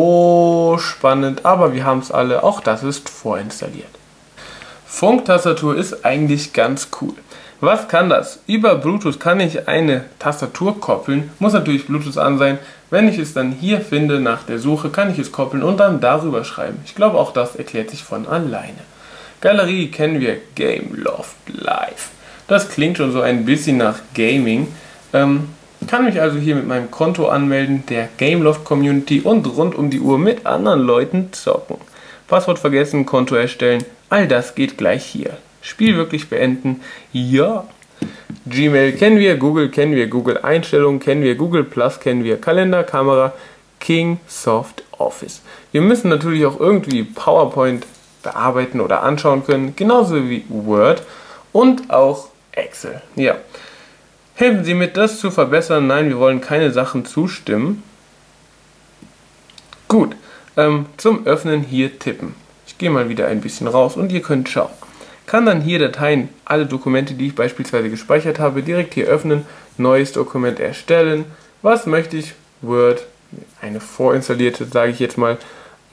so spannend, aber wir haben es alle, auch das ist vorinstalliert. Funktastatur ist eigentlich ganz cool. Was kann das? Über Bluetooth kann ich eine Tastatur koppeln, muss natürlich Bluetooth an sein. Wenn ich es dann hier finde nach der Suche, kann ich es koppeln und dann darüber schreiben. Ich glaube, auch das erklärt sich von alleine. Galerie kennen wir, Gameloft Live. Das klingt schon so ein bisschen nach Gaming. Kann mich also hier mit meinem Konto anmelden, der Gameloft Community und rund um die Uhr mit anderen Leuten zocken. Passwort vergessen, Konto erstellen, all das geht gleich hier. Spiel wirklich beenden, ja. Gmail kennen wir, Google Einstellungen kennen wir, Google Plus kennen wir, Kalender, Kamera, Kingsoft Office. Wir müssen natürlich auch irgendwie PowerPoint bearbeiten oder anschauen können, genauso wie Word und auch Excel. Ja. Helfen Sie mit, das zu verbessern? Nein, wir wollen keine Sachen zustimmen. Gut, zum Öffnen hier tippen. Ich gehe mal wieder ein bisschen raus und ihr könnt schauen. Kann dann hier Dateien, alle Dokumente, die ich beispielsweise gespeichert habe, direkt hier öffnen, neues Dokument erstellen. Was möchte ich? Word, eine vorinstallierte, sage ich jetzt mal,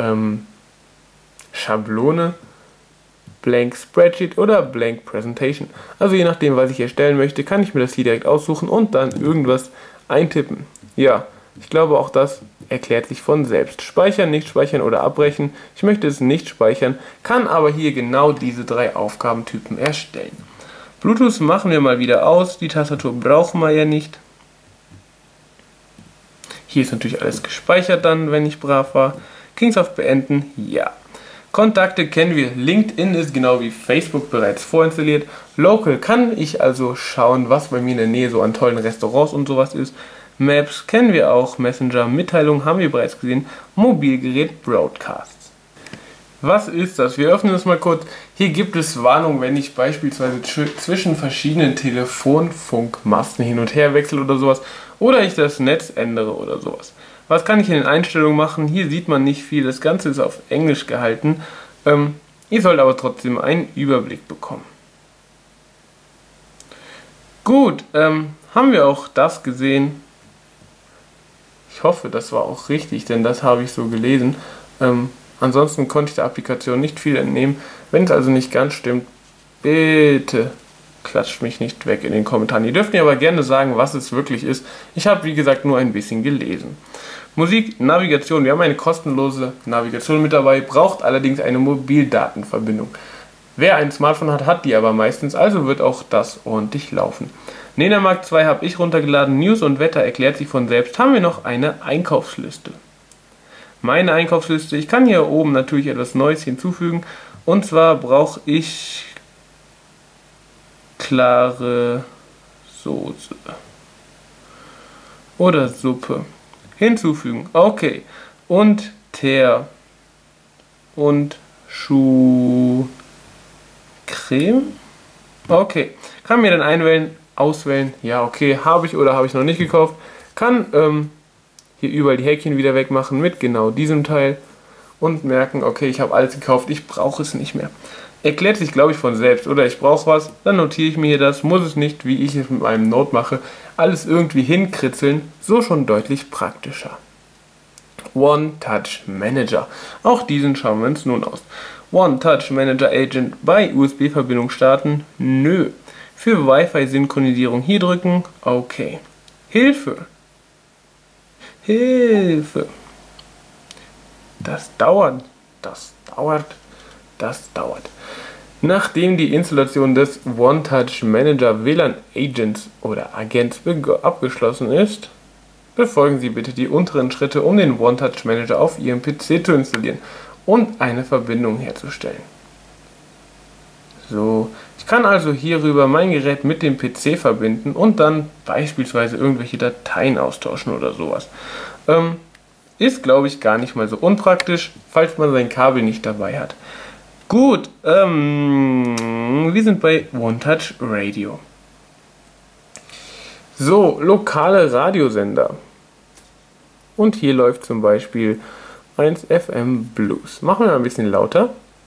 Schablone, Blank Spreadsheet oder Blank Presentation. Also je nachdem, was ich erstellen möchte, kann ich mir das hier direkt aussuchen und dann irgendwas eintippen. Ja, ich glaube, auch das erklärt sich von selbst. Speichern, nicht speichern oder abbrechen. Ich möchte es nicht speichern, kann aber hier genau diese drei Aufgabentypen erstellen. Bluetooth machen wir mal wieder aus. Die Tastatur brauchen wir ja nicht. Hier ist natürlich alles gespeichert dann, wenn ich brav war. Kingsoft beenden, ja. Kontakte kennen wir. LinkedIn ist genau wie Facebook bereits vorinstalliert. Local kann ich also schauen, was bei mir in der Nähe so an tollen Restaurants und sowas ist. Maps kennen wir auch, Messenger, Mitteilungen haben wir bereits gesehen, Mobilgerät, Broadcasts. Was ist das? Wir öffnen das mal kurz. Hier gibt es Warnungen, wenn ich beispielsweise zwischen verschiedenen Telefonfunkmasten hin und her wechsle oder sowas, oder ich das Netz ändere oder sowas. Was kann ich in den Einstellungen machen? Hier sieht man nicht viel, das Ganze ist auf Englisch gehalten. Ihr sollt aber trotzdem einen Überblick bekommen. Gut, haben wir auch das gesehen. Ich hoffe, das war auch richtig, denn das habe ich so gelesen. Ansonsten konnte ich der Applikation nicht viel entnehmen. Wenn es also nicht ganz stimmt, bitte klatscht mich nicht weg in den Kommentaren. Ihr dürft mir aber gerne sagen, was es wirklich ist. Ich habe, wie gesagt, nur ein bisschen gelesen. Musik, Navigation. Wir haben eine kostenlose Navigation mit dabei, braucht allerdings eine Mobildatenverbindung. Wer ein Smartphone hat, hat die aber meistens, also wird auch das ordentlich laufen. Nenamarkt 2 habe ich runtergeladen, News und Wetter erklärt sich von selbst. Haben wir noch eine Einkaufsliste. Meine Einkaufsliste, ich kann hier oben natürlich etwas Neues hinzufügen. Und zwar brauche ich klare Soße oder Suppe. Hinzufügen, okay. Und Teer und Schuhcreme. Okay, kann mir dann auswählen, ja okay, habe ich oder habe ich noch nicht gekauft. Kann hier überall die Häkchen wieder wegmachen mit genau diesem Teil und merken, okay, ich habe alles gekauft, ich brauche es nicht mehr. Erklärt sich, glaube ich, von selbst. Oder ich brauche was, dann notiere ich mir das, muss es nicht, wie ich es mit meinem Note mache, alles irgendwie hinkritzeln, so schon deutlich praktischer. One-Touch Manager. Auch diesen schauen wir uns nun aus. One-Touch Manager Agent bei USB-Verbindung starten? Nö. Für Wi-Fi-Synchronisierung hier drücken? Okay. Hilfe! Hilfe! Das dauert. Nachdem die Installation des One-Touch Manager WLAN Agents oder Agents abgeschlossen ist, befolgen Sie bitte die unteren Schritte, um den One-Touch Manager auf Ihrem PC zu installieren und eine Verbindung herzustellen. So, ich kann also hierüber mein Gerät mit dem PC verbinden und dann beispielsweise irgendwelche Dateien austauschen oder sowas. Ist, glaube ich, gar nicht mal so unpraktisch, falls man sein Kabel nicht dabei hat. Gut, wir sind bei One-Touch Radio. So, lokale Radiosender. Und hier läuft zum Beispiel 1FM Blues. Machen wir ein bisschen lauter.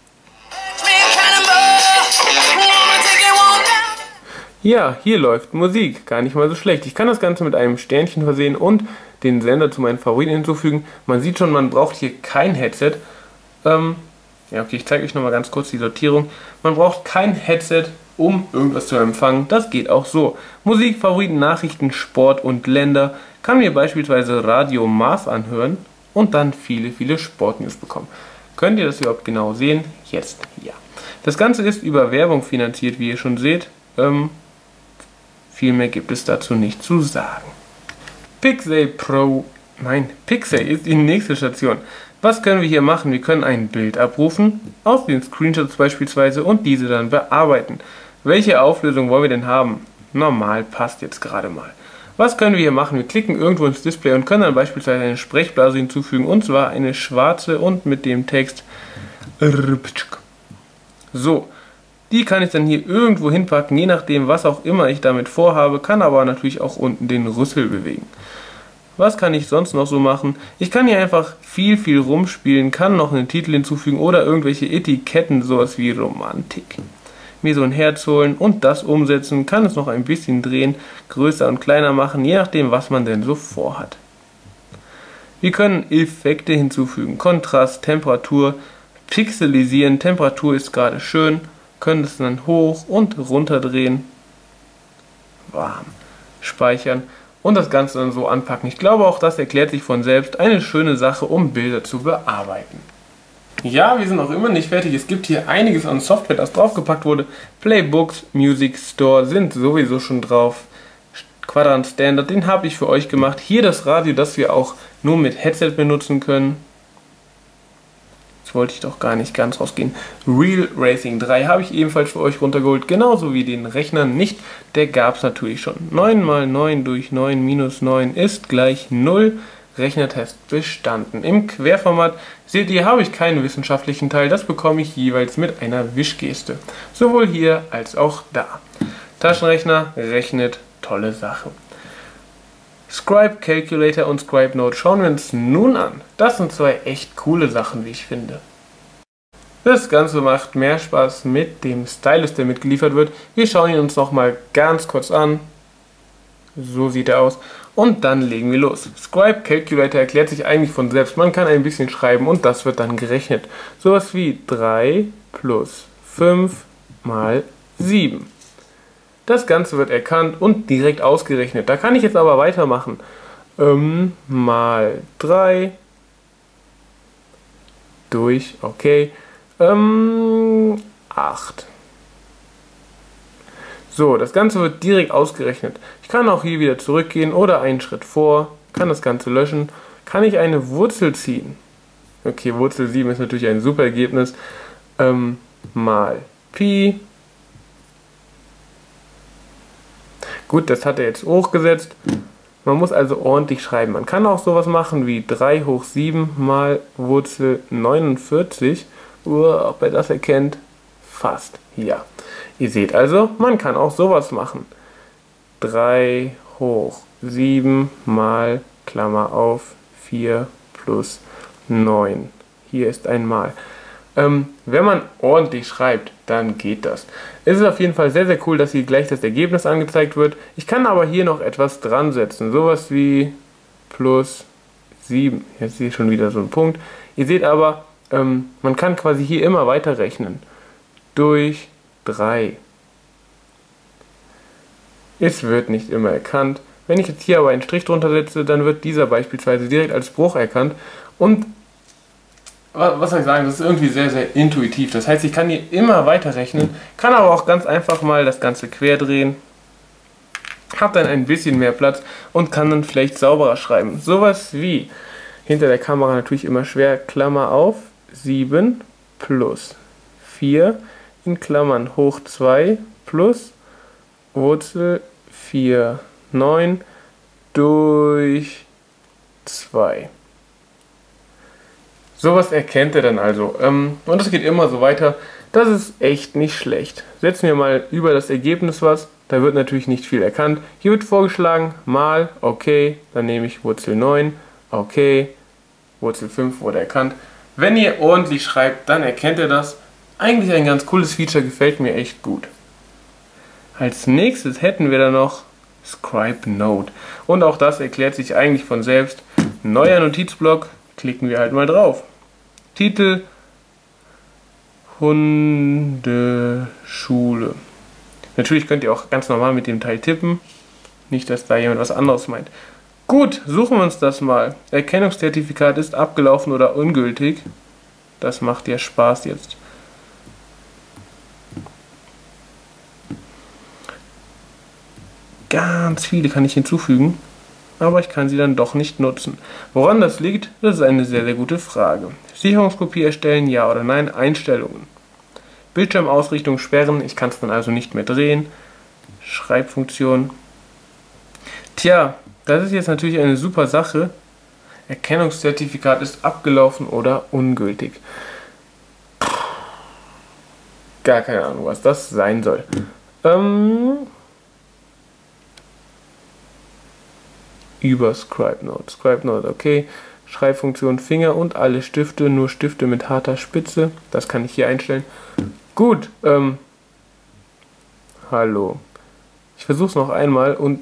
Ja, hier läuft Musik. Gar nicht mal so schlecht. Ich kann das Ganze mit einem Sternchen versehen und den Sender zu meinen Favoriten hinzufügen. Man sieht schon, man braucht hier kein Headset. Ja, okay, ich zeige euch nochmal ganz kurz die Sortierung. Man braucht kein Headset, um irgendwas zu empfangen. Das geht auch so. Musik, Favoriten, Nachrichten, Sport und Länder. Kann mir beispielsweise Radio Mars anhören und dann viele Sportnews bekommen. Könnt ihr das überhaupt genau sehen? Jetzt ja. Das Ganze ist über Werbung finanziert, wie ihr schon seht. Viel mehr gibt es dazu nicht zu sagen. Pixel ist die nächste Station. Was können wir hier machen? Wir können ein Bild abrufen, aus den Screenshots beispielsweise, und diese dann bearbeiten. Welche Auflösung wollen wir denn haben? Normal passt jetzt gerade mal. Was können wir hier machen? Wir klicken irgendwo ins Display und können dann beispielsweise eine Sprechblase hinzufügen, und zwar eine schwarze und mit dem Text so. Die kann ich dann hier irgendwo hinpacken, je nachdem, was auch immer ich damit vorhabe, kann aber natürlich auch unten den Rüssel bewegen. Was kann ich sonst noch so machen? Ich kann hier einfach viel rumspielen, kann noch einen Titel hinzufügen oder irgendwelche Etiketten, sowas wie Romantik. Mir so ein Herz holen und das umsetzen, kann es noch ein bisschen drehen, größer und kleiner machen, je nachdem, was man denn so vorhat. Wir können Effekte hinzufügen, Kontrast, Temperatur, pixelisieren, Temperatur ist gerade schön, können es dann hoch und runter drehen, warm, speichern und das Ganze dann so anpacken. Ich glaube, auch das erklärt sich von selbst. Eine schöne Sache, um Bilder zu bearbeiten. Ja, wir sind noch immer nicht fertig. Es gibt hier einiges an Software, das draufgepackt wurde. Playbooks, Music Store sind sowieso schon drauf. Quadrant Standard, den habe ich für euch gemacht. Hier das Radio, das wir auch nur mit Headset benutzen können. Jetzt wollte ich doch gar nicht ganz rausgehen. Real Racing 3 habe ich ebenfalls für euch runtergeholt, genauso wie den Rechner nicht. Der gab es natürlich schon. 9 mal 9 durch 9 minus 9 ist gleich 0. Rechnertest bestanden. Im Querformat seht ihr, habe ich keinen wissenschaftlichen Teil. Das bekomme ich jeweils mit einer Wischgeste. Sowohl hier als auch da. Taschenrechner rechnet, tolle Sache. Scribe Calculator und Scribe Note schauen wir uns nun an. Das sind zwei echt coole Sachen, wie ich finde. Das Ganze macht mehr Spaß mit dem Stylus, der mitgeliefert wird. Wir schauen ihn uns nochmal ganz kurz an. So sieht er aus. Und dann legen wir los. Scribe Calculator erklärt sich eigentlich von selbst. Man kann ein bisschen schreiben und das wird dann gerechnet. Sowas wie 3 plus 5 mal 7. Das Ganze wird erkannt und direkt ausgerechnet. Da kann ich jetzt aber weitermachen. Mal 3 durch, okay, 8. So, das Ganze wird direkt ausgerechnet. Ich kann auch hier wieder zurückgehen oder einen Schritt vor, kann das Ganze löschen. Kann ich eine Wurzel ziehen? Okay, Wurzel 7 ist natürlich ein super Ergebnis. Mal Pi. Gut, das hat er jetzt hochgesetzt. Man muss also ordentlich schreiben. Man kann auch sowas machen wie 3 hoch 7 mal Wurzel 49. Ob er das erkennt? Fast, ja. Ihr seht also, man kann auch sowas machen. 3 hoch 7 mal, Klammer auf, 4 plus 9. Hier ist ein Mal. Wenn man ordentlich schreibt, dann geht das. Es ist auf jeden Fall sehr, sehr cool, dass hier gleich das Ergebnis angezeigt wird. Ich kann aber hier noch etwas dran setzen. Sowas wie plus 7. Jetzt sehe ich schon wieder so einen Punkt. Ihr seht aber, man kann quasi hier immer weiter rechnen. Durch 3. Es wird nicht immer erkannt. Wenn ich jetzt hier aber einen Strich drunter setze, dann wird dieser beispielsweise direkt als Bruch erkannt. Und was soll ich sagen, das ist irgendwie sehr, sehr intuitiv. Das heißt, ich kann hier immer weiter rechnen, kann aber auch ganz einfach mal das Ganze quer drehen, habe dann ein bisschen mehr Platz und kann dann vielleicht sauberer schreiben. Sowas wie, hinter der Kamera natürlich immer schwer, Klammer auf, 7 plus 4 in Klammern hoch 2 plus Wurzel 4, 9 durch 2. Sowas erkennt er dann also. Und das geht immer so weiter. Das ist echt nicht schlecht. Setzen wir mal über das Ergebnis was. Da wird natürlich nicht viel erkannt. Hier wird vorgeschlagen, mal, okay, dann nehme ich Wurzel 9, okay, Wurzel 5 wurde erkannt. Wenn ihr ordentlich schreibt, dann erkennt ihr das. Eigentlich ein ganz cooles Feature, gefällt mir echt gut. Als nächstes hätten wir dann noch Scribe Note. Und auch das erklärt sich eigentlich von selbst. Neuer Notizblock, klicken wir halt mal drauf. Titel Hundeschule. Natürlich könnt ihr auch ganz normal mit dem Teil tippen. Nicht, dass da jemand was anderes meint. Gut, suchen wir uns das mal. Erkennungszertifikat ist abgelaufen oder ungültig. Das macht ja Spaß jetzt. Ganz viele kann ich hinzufügen, aber ich kann sie dann doch nicht nutzen. Woran das liegt, das ist eine sehr, sehr gute Frage. Sicherungskopie erstellen, ja oder nein, Einstellungen. Bildschirmausrichtung sperren, ich kann es dann also nicht mehr drehen. Schreibfunktion. Tja, das ist jetzt natürlich eine super Sache. Erkennungszertifikat ist abgelaufen oder ungültig. Gar keine Ahnung, was das sein soll. Über Scribe Note. Scribe Note, okay. Schreibfunktion Finger und alle Stifte, nur Stifte mit harter Spitze. Das kann ich hier einstellen. Gut, hallo. Ich versuche es noch einmal und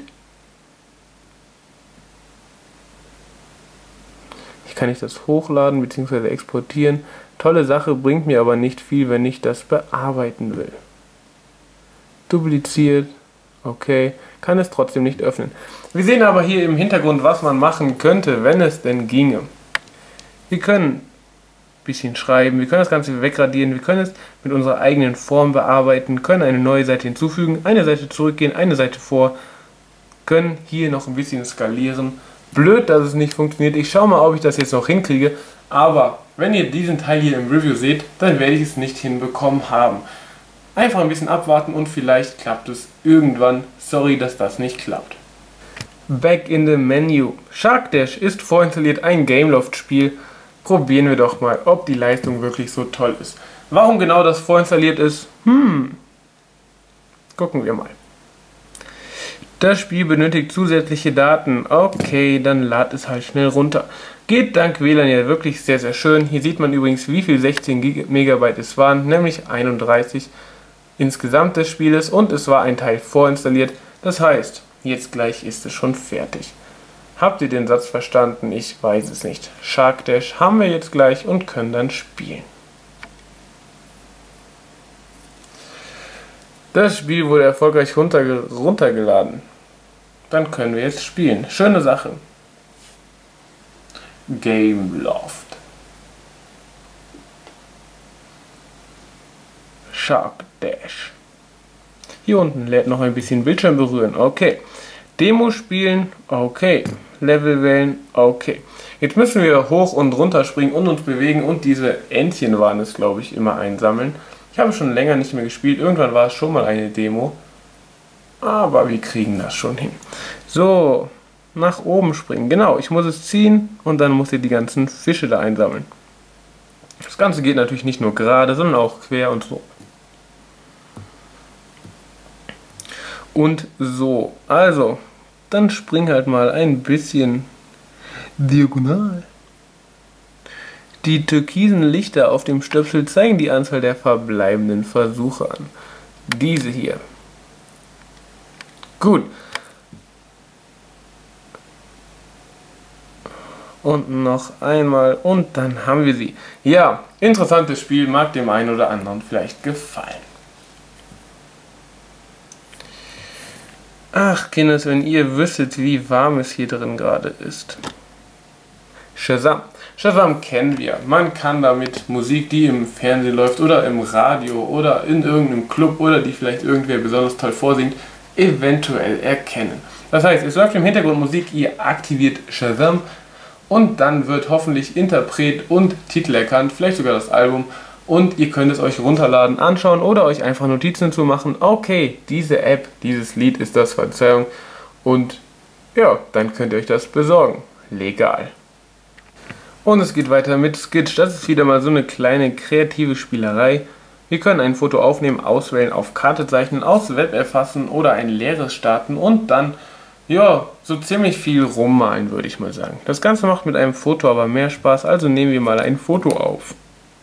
ich kann nicht das hochladen bzw. exportieren. Tolle Sache, bringt mir aber nicht viel, wenn ich das bearbeiten will. Dupliziert. Okay, kann es trotzdem nicht öffnen. Wir sehen aber hier im Hintergrund, was man machen könnte, wenn es denn ginge. Wir können ein bisschen schreiben, wir können das Ganze wegradieren, wir können es mit unserer eigenen Form bearbeiten, können eine neue Seite hinzufügen, eine Seite zurückgehen, eine Seite vor, können hier noch ein bisschen skalieren. Blöd, dass es nicht funktioniert. Ich schaue mal, ob ich das jetzt noch hinkriege, aber wenn ihr diesen Teil hier im Review seht, dann werde ich es nicht hinbekommen haben. Einfach ein bisschen abwarten und vielleicht klappt es irgendwann. Sorry, dass das nicht klappt. Back in the Menu. Shark Dash ist vorinstalliert, ein Gameloft-Spiel. Probieren wir doch mal, ob die Leistung wirklich so toll ist. Warum genau das vorinstalliert ist? Gucken wir mal. Das Spiel benötigt zusätzliche Daten. Okay, dann lad es halt schnell runter. Geht dank WLAN ja wirklich sehr, sehr schön. Hier sieht man übrigens, wie viel 16 Megabyte es waren, nämlich 31 insgesamt des Spieles und es war ein Teil vorinstalliert. Das heißt, jetzt gleich ist es schon fertig. Habt ihr den Satz verstanden? Ich weiß es nicht. Shark Dash haben wir jetzt gleich und können dann spielen. Das Spiel wurde erfolgreich runtergeladen. Dann können wir jetzt spielen. Schöne Sache. Gameloft. Shark Dash. Hier unten lädt noch ein bisschen Bildschirm berühren. Okay. Demo spielen. Okay. Level wählen. Okay. Jetzt müssen wir hoch und runter springen und uns bewegen und diese Entchen waren es, glaube ich, immer einsammeln. Ich habe schon länger nicht mehr gespielt. Irgendwann war es schon mal eine Demo. Aber wir kriegen das schon hin. So. Nach oben springen. Genau. Ich muss es ziehen und dann muss ich die ganzen Fische da einsammeln. Das Ganze geht natürlich nicht nur gerade, sondern auch quer und so. Und so, also, dann spring halt mal ein bisschen diagonal. Die türkisen Lichter auf dem Stöpsel zeigen die Anzahl der verbleibenden Versuche an. Diese hier. Gut. Und noch einmal und dann haben wir sie. Ja, interessantes Spiel, mag dem einen oder anderen vielleicht gefallen. Ach, Kinders, wenn ihr wüsstet, wie warm es hier drin gerade ist. Shazam. Shazam kennen wir. Man kann damit Musik, die im Fernsehen läuft oder im Radio oder in irgendeinem Club oder die vielleicht irgendwer besonders toll vorsingt, eventuell erkennen. Das heißt, es läuft im Hintergrund Musik, ihr aktiviert Shazam und dann wird hoffentlich Interpret und Titel erkannt, vielleicht sogar das Album, und ihr könnt es euch runterladen, anschauen oder euch einfach Notizen zu machen. Okay, diese App, dieses Lied ist das, Verzeihung, und ja, dann könnt ihr euch das besorgen. Legal. Und es geht weiter mit Skitch. Das ist wieder mal so eine kleine kreative Spielerei. Wir können ein Foto aufnehmen, auswählen, auf Karte zeichnen, aus Web erfassen oder ein leeres starten und dann, ja, so ziemlich viel rummalen, würde ich mal sagen. Das Ganze macht mit einem Foto aber mehr Spaß, also nehmen wir mal ein Foto auf.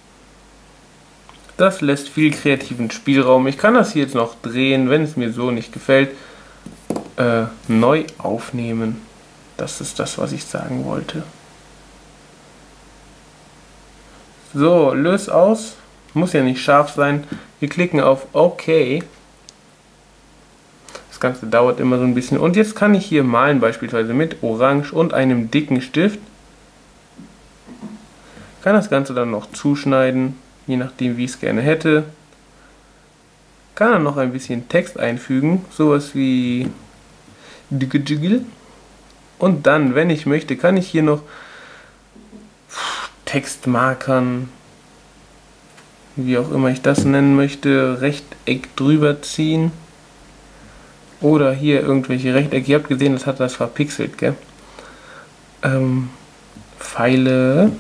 Das lässt viel kreativen Spielraum. Ich kann das hier jetzt noch drehen, wenn es mir so nicht gefällt. Neu aufnehmen. Das ist das, was ich sagen wollte. So, löse aus. Muss ja nicht scharf sein. Wir klicken auf OK. Das Ganze dauert immer so ein bisschen. Und jetzt kann ich hier malen, beispielsweise mit Orange und einem dicken Stift. Kann das Ganze dann noch zuschneiden, je nachdem wie ich es gerne hätte. Kann dann noch ein bisschen Text einfügen, sowas wie und dann, wenn ich möchte, kann ich hier noch Textmarkern, wie auch immer ich das nennen möchte, Rechteck drüber ziehen. Oder hier irgendwelche Rechtecke. Ihr habt gesehen, das hat das verpixelt, gell? Pfeile,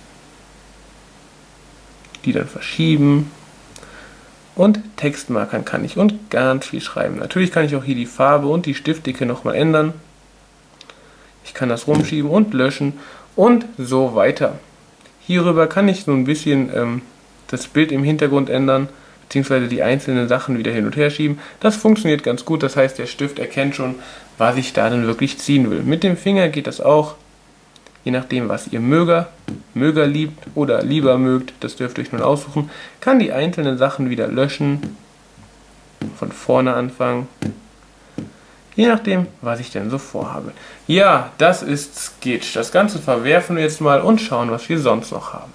die dann verschieben. Und Textmarkern kann ich und ganz viel schreiben. Natürlich kann ich auch hier die Farbe und die Stiftdicke nochmal ändern. Ich kann das rumschieben und löschen und so weiter. Hierüber kann ich so ein bisschen das Bild im Hintergrund ändern, beziehungsweise die einzelnen Sachen wieder hin und her schieben. Das funktioniert ganz gut, das heißt, der Stift erkennt schon, was ich da dann wirklich ziehen will. Mit dem Finger geht das auch, je nachdem, was ihr möger liebt oder lieber mögt, das dürft ihr euch nun aussuchen, kann die einzelnen Sachen wieder löschen, von vorne anfangen, je nachdem, was ich denn so vorhabe. Ja, das ist Skitch. Das Ganze verwerfen wir jetzt mal und schauen, was wir sonst noch haben.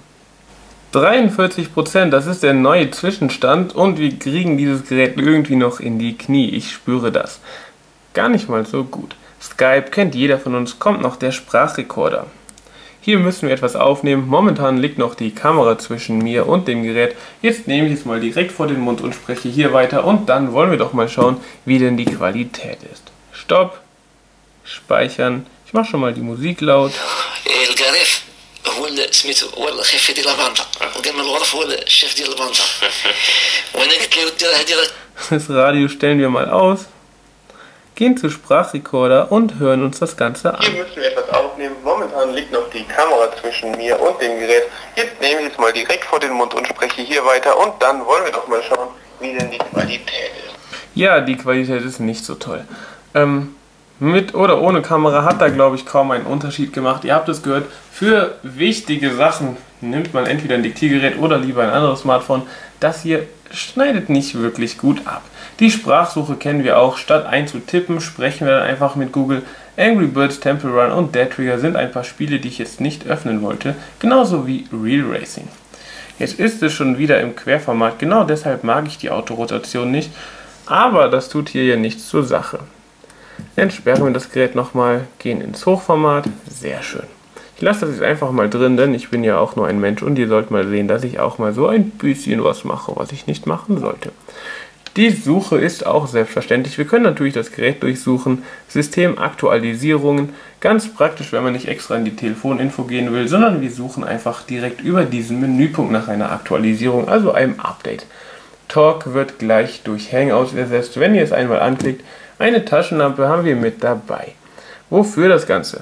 43%, das ist der neue Zwischenstand und wir kriegen dieses Gerät irgendwie noch in die Knie. Ich spüre das. Gar nicht mal so gut. Skype kennt jeder von uns, kommt noch der Sprachrekorder. Hier müssen wir etwas aufnehmen. Momentan liegt noch die Kamera zwischen mir und dem Gerät. Jetzt nehme ich es mal direkt vor den Mund und spreche hier weiter und dann wollen wir doch mal schauen, wie denn die Qualität ist. Stopp. Speichern. Ich mache schon mal die Musik laut. هو سميتو هو الخيف ديال لافاندا وقال من الغرف هو الشيف ديال لافاندا وانا قلت له دير هذه. Das Radio stellen wir mal aus, gehen zu Sprachrekorder und hören uns das Ganze an. Hier müssen wir etwas aufnehmen. Momentan liegt noch die Kamera zwischen mir und dem Gerät. Jetzt nehme ich es mal direkt vor den Mund und spreche hier weiter und dann wollen wir doch mal schauen, wie denn die Qualität ist. Ja, die Qualität ist nicht so toll. Mit oder ohne Kamera hat da, glaube ich, kaum einen Unterschied gemacht. Ihr habt es gehört, für wichtige Sachen nimmt man entweder ein Diktiergerät oder lieber ein anderes Smartphone. Das hier schneidet nicht wirklich gut ab. Die Sprachsuche kennen wir auch. Statt einzutippen, sprechen wir dann einfach mit Google. Angry Birds, Temple Run und Dead Trigger sind ein paar Spiele, die ich jetzt nicht öffnen wollte. Genauso wie Real Racing. Jetzt ist es schon wieder im Querformat. Genau deshalb mag ich die Autorotation nicht. Aber das tut hier ja nichts zur Sache. Entsperren wir das Gerät nochmal, gehen ins Hochformat, sehr schön. Ich lasse das jetzt einfach mal drin, denn ich bin ja auch nur ein Mensch und ihr sollt mal sehen, dass ich auch mal so ein bisschen was mache, was ich nicht machen sollte. Die Suche ist auch selbstverständlich. Wir können natürlich das Gerät durchsuchen, Systemaktualisierungen, ganz praktisch, wenn man nicht extra in die Telefoninfo gehen will, sondern wir suchen einfach direkt über diesen Menüpunkt nach einer Aktualisierung, also einem Update. Talk wird gleich durch Hangouts ersetzt, wenn ihr es einmal anklickt. Eine Taschenlampe haben wir mit dabei. Wofür das Ganze?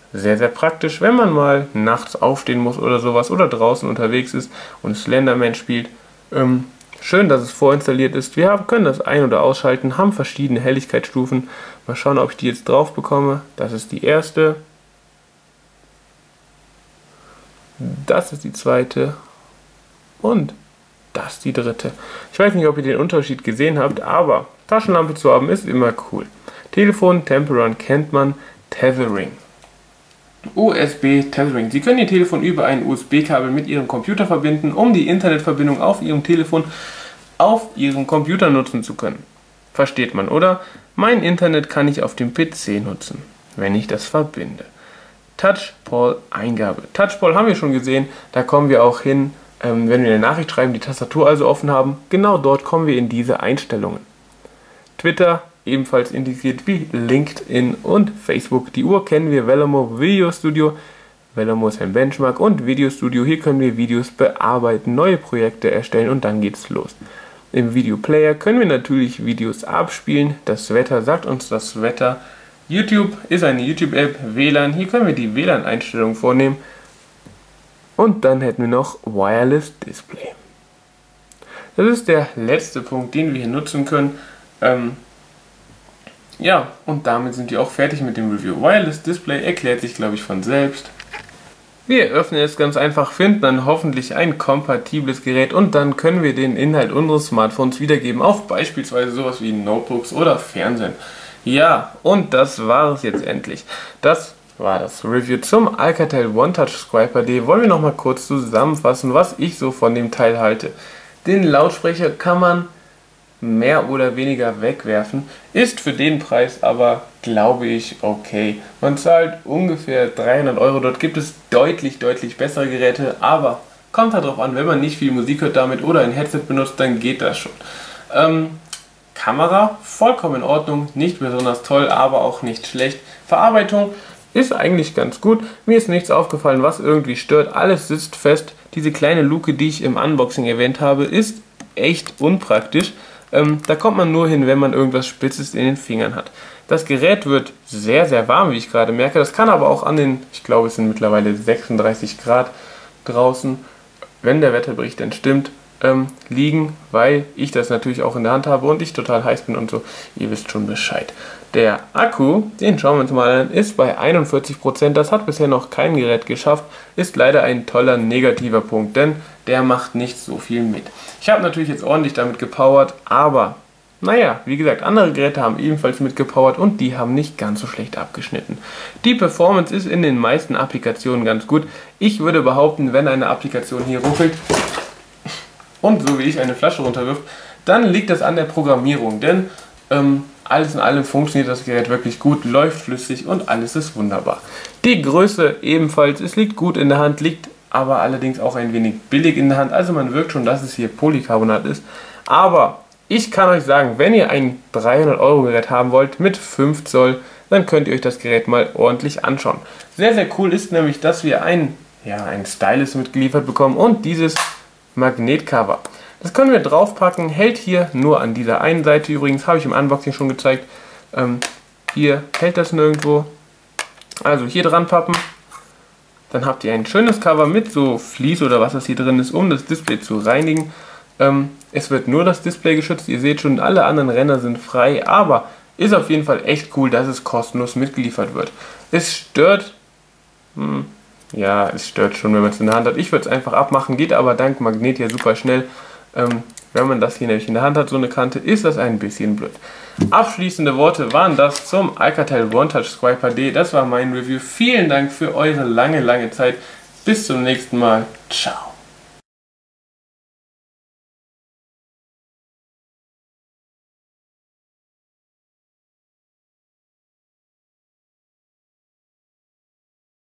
sehr, sehr praktisch, wenn man mal nachts aufstehen muss oder sowas oder draußen unterwegs ist und Slenderman spielt. Schön, dass es vorinstalliert ist. Wir können das ein- oder ausschalten, haben verschiedene Helligkeitsstufen. Mal schauen, ob ich die jetzt drauf bekomme. Das ist die erste. Das ist die zweite. Und das ist die dritte. Ich weiß nicht, ob ihr den Unterschied gesehen habt, aber Taschenlampe zu haben ist immer cool. Telefon, Temple Run kennt man. Tethering. USB Tethering. Sie können Ihr Telefon über ein USB-Kabel mit Ihrem Computer verbinden, um die Internetverbindung auf Ihrem Telefon auf Ihrem Computer nutzen zu können. Versteht man, oder? Mein Internet kann ich auf dem PC nutzen, wenn ich das verbinde. Touchpal-Eingabe. Touchpal haben wir schon gesehen, da kommen wir auch hin, wenn wir eine Nachricht schreiben, die Tastatur also offen haben. Genau dort kommen wir in diese Einstellungen. Twitter ebenfalls integriert wie LinkedIn und Facebook. Die Uhr kennen wir, Velomo Video Studio. Velomo ist ein Benchmark und Video Studio. Hier können wir Videos bearbeiten, neue Projekte erstellen und dann geht's los. Im Video Player können wir natürlich Videos abspielen. Das Wetter sagt uns das Wetter. YouTube ist eine YouTube-App. WLAN, hier können wir die WLAN-Einstellung vornehmen. Und dann hätten wir noch Wireless Display. Das ist der letzte Punkt, den wir hier nutzen können. Ja, und damit sind wir auch fertig mit dem Review. Wireless Display erklärt sich, glaube ich, von selbst. Wir öffnen es ganz einfach, finden dann hoffentlich ein kompatibles Gerät und dann können wir den Inhalt unseres Smartphones wiedergeben auf beispielsweise sowas wie Notebooks oder Fernsehen. Ja, und das war es jetzt endlich. Das war das Review zum Alcatel OneTouch Scriper D. Wollen wir nochmal kurz zusammenfassen, was ich so von dem Teil halte. Den Lautsprecher kann man mehr oder weniger wegwerfen, ist für den Preis aber, glaube ich, okay. Man zahlt ungefähr 300 €, dort gibt es deutlich bessere Geräte, aber kommt halt drauf an, wenn man nicht viel Musik hört damit oder ein Headset benutzt, dann geht das schon. Kamera, vollkommen in Ordnung, nicht besonders toll, aber auch nicht schlecht. Verarbeitung ist eigentlich ganz gut, mir ist nichts aufgefallen, was irgendwie stört, alles sitzt fest. Diese kleine Luke, die ich im Unboxing erwähnt habe, ist echt unpraktisch. Da kommt man nur hin, wenn man irgendwas Spitzes in den Fingern hat. Das Gerät wird sehr, sehr warm, wie ich gerade merke. Das kann aber auch an den, ich glaube es sind mittlerweile 36 Grad draußen, wenn der Wetterbericht denn stimmt, liegen, weil ich das natürlich auch in der Hand habe und ich total heiß bin und so. Ihr wisst schon Bescheid. Der Akku, den schauen wir uns mal an, ist bei 41%. Das hat bisher noch kein Gerät geschafft. Ist leider ein toller negativer Punkt, denn der macht nicht so viel mit. Ich habe natürlich jetzt ordentlich damit gepowert, aber naja, wie gesagt, andere Geräte haben ebenfalls mitgepowert und die haben nicht ganz so schlecht abgeschnitten. Die Performance ist in den meisten Applikationen ganz gut. Ich würde behaupten, wenn eine Applikation hier ruckelt und so wie ich eine Flasche runterwirft, dann liegt das an der Programmierung, denn alles in allem funktioniert das Gerät wirklich gut, läuft flüssig und alles ist wunderbar. Die Größe ebenfalls, es liegt gut in der Hand, liegt aber allerdings auch ein wenig billig in der Hand, also man wirkt schon, dass es hier Polycarbonat ist. Aber ich kann euch sagen, wenn ihr ein 300 € Gerät haben wollt mit 5 Zoll, dann könnt ihr euch das Gerät mal ordentlich anschauen. Sehr, sehr cool ist nämlich, dass wir ein Stylus mitgeliefert bekommen und dieses Magnetcover. Das können wir draufpacken, hält hier nur an dieser einen Seite übrigens, habe ich im Unboxing schon gezeigt. Hier hält das nirgendwo. Also hier dran pappen, dann habt ihr ein schönes Cover mit so Vlies oder was das hier drin ist, um das Display zu reinigen. Es wird nur das Display geschützt, ihr seht schon, alle anderen Ränder sind frei, aber ist auf jeden Fall echt cool, dass es kostenlos mitgeliefert wird. Es stört, ja, es stört schon, wenn man es in der Hand hat. Ich würde es einfach abmachen, geht aber dank Magnet hier super schnell. Wenn man das hier nämlich in der Hand hat, so eine Kante, ist das ein bisschen blöd. Abschließende Worte waren das zum Alcatel OneTouch Scriper D. Das war mein Review. Vielen Dank für eure lange Zeit. Bis zum nächsten Mal. Ciao.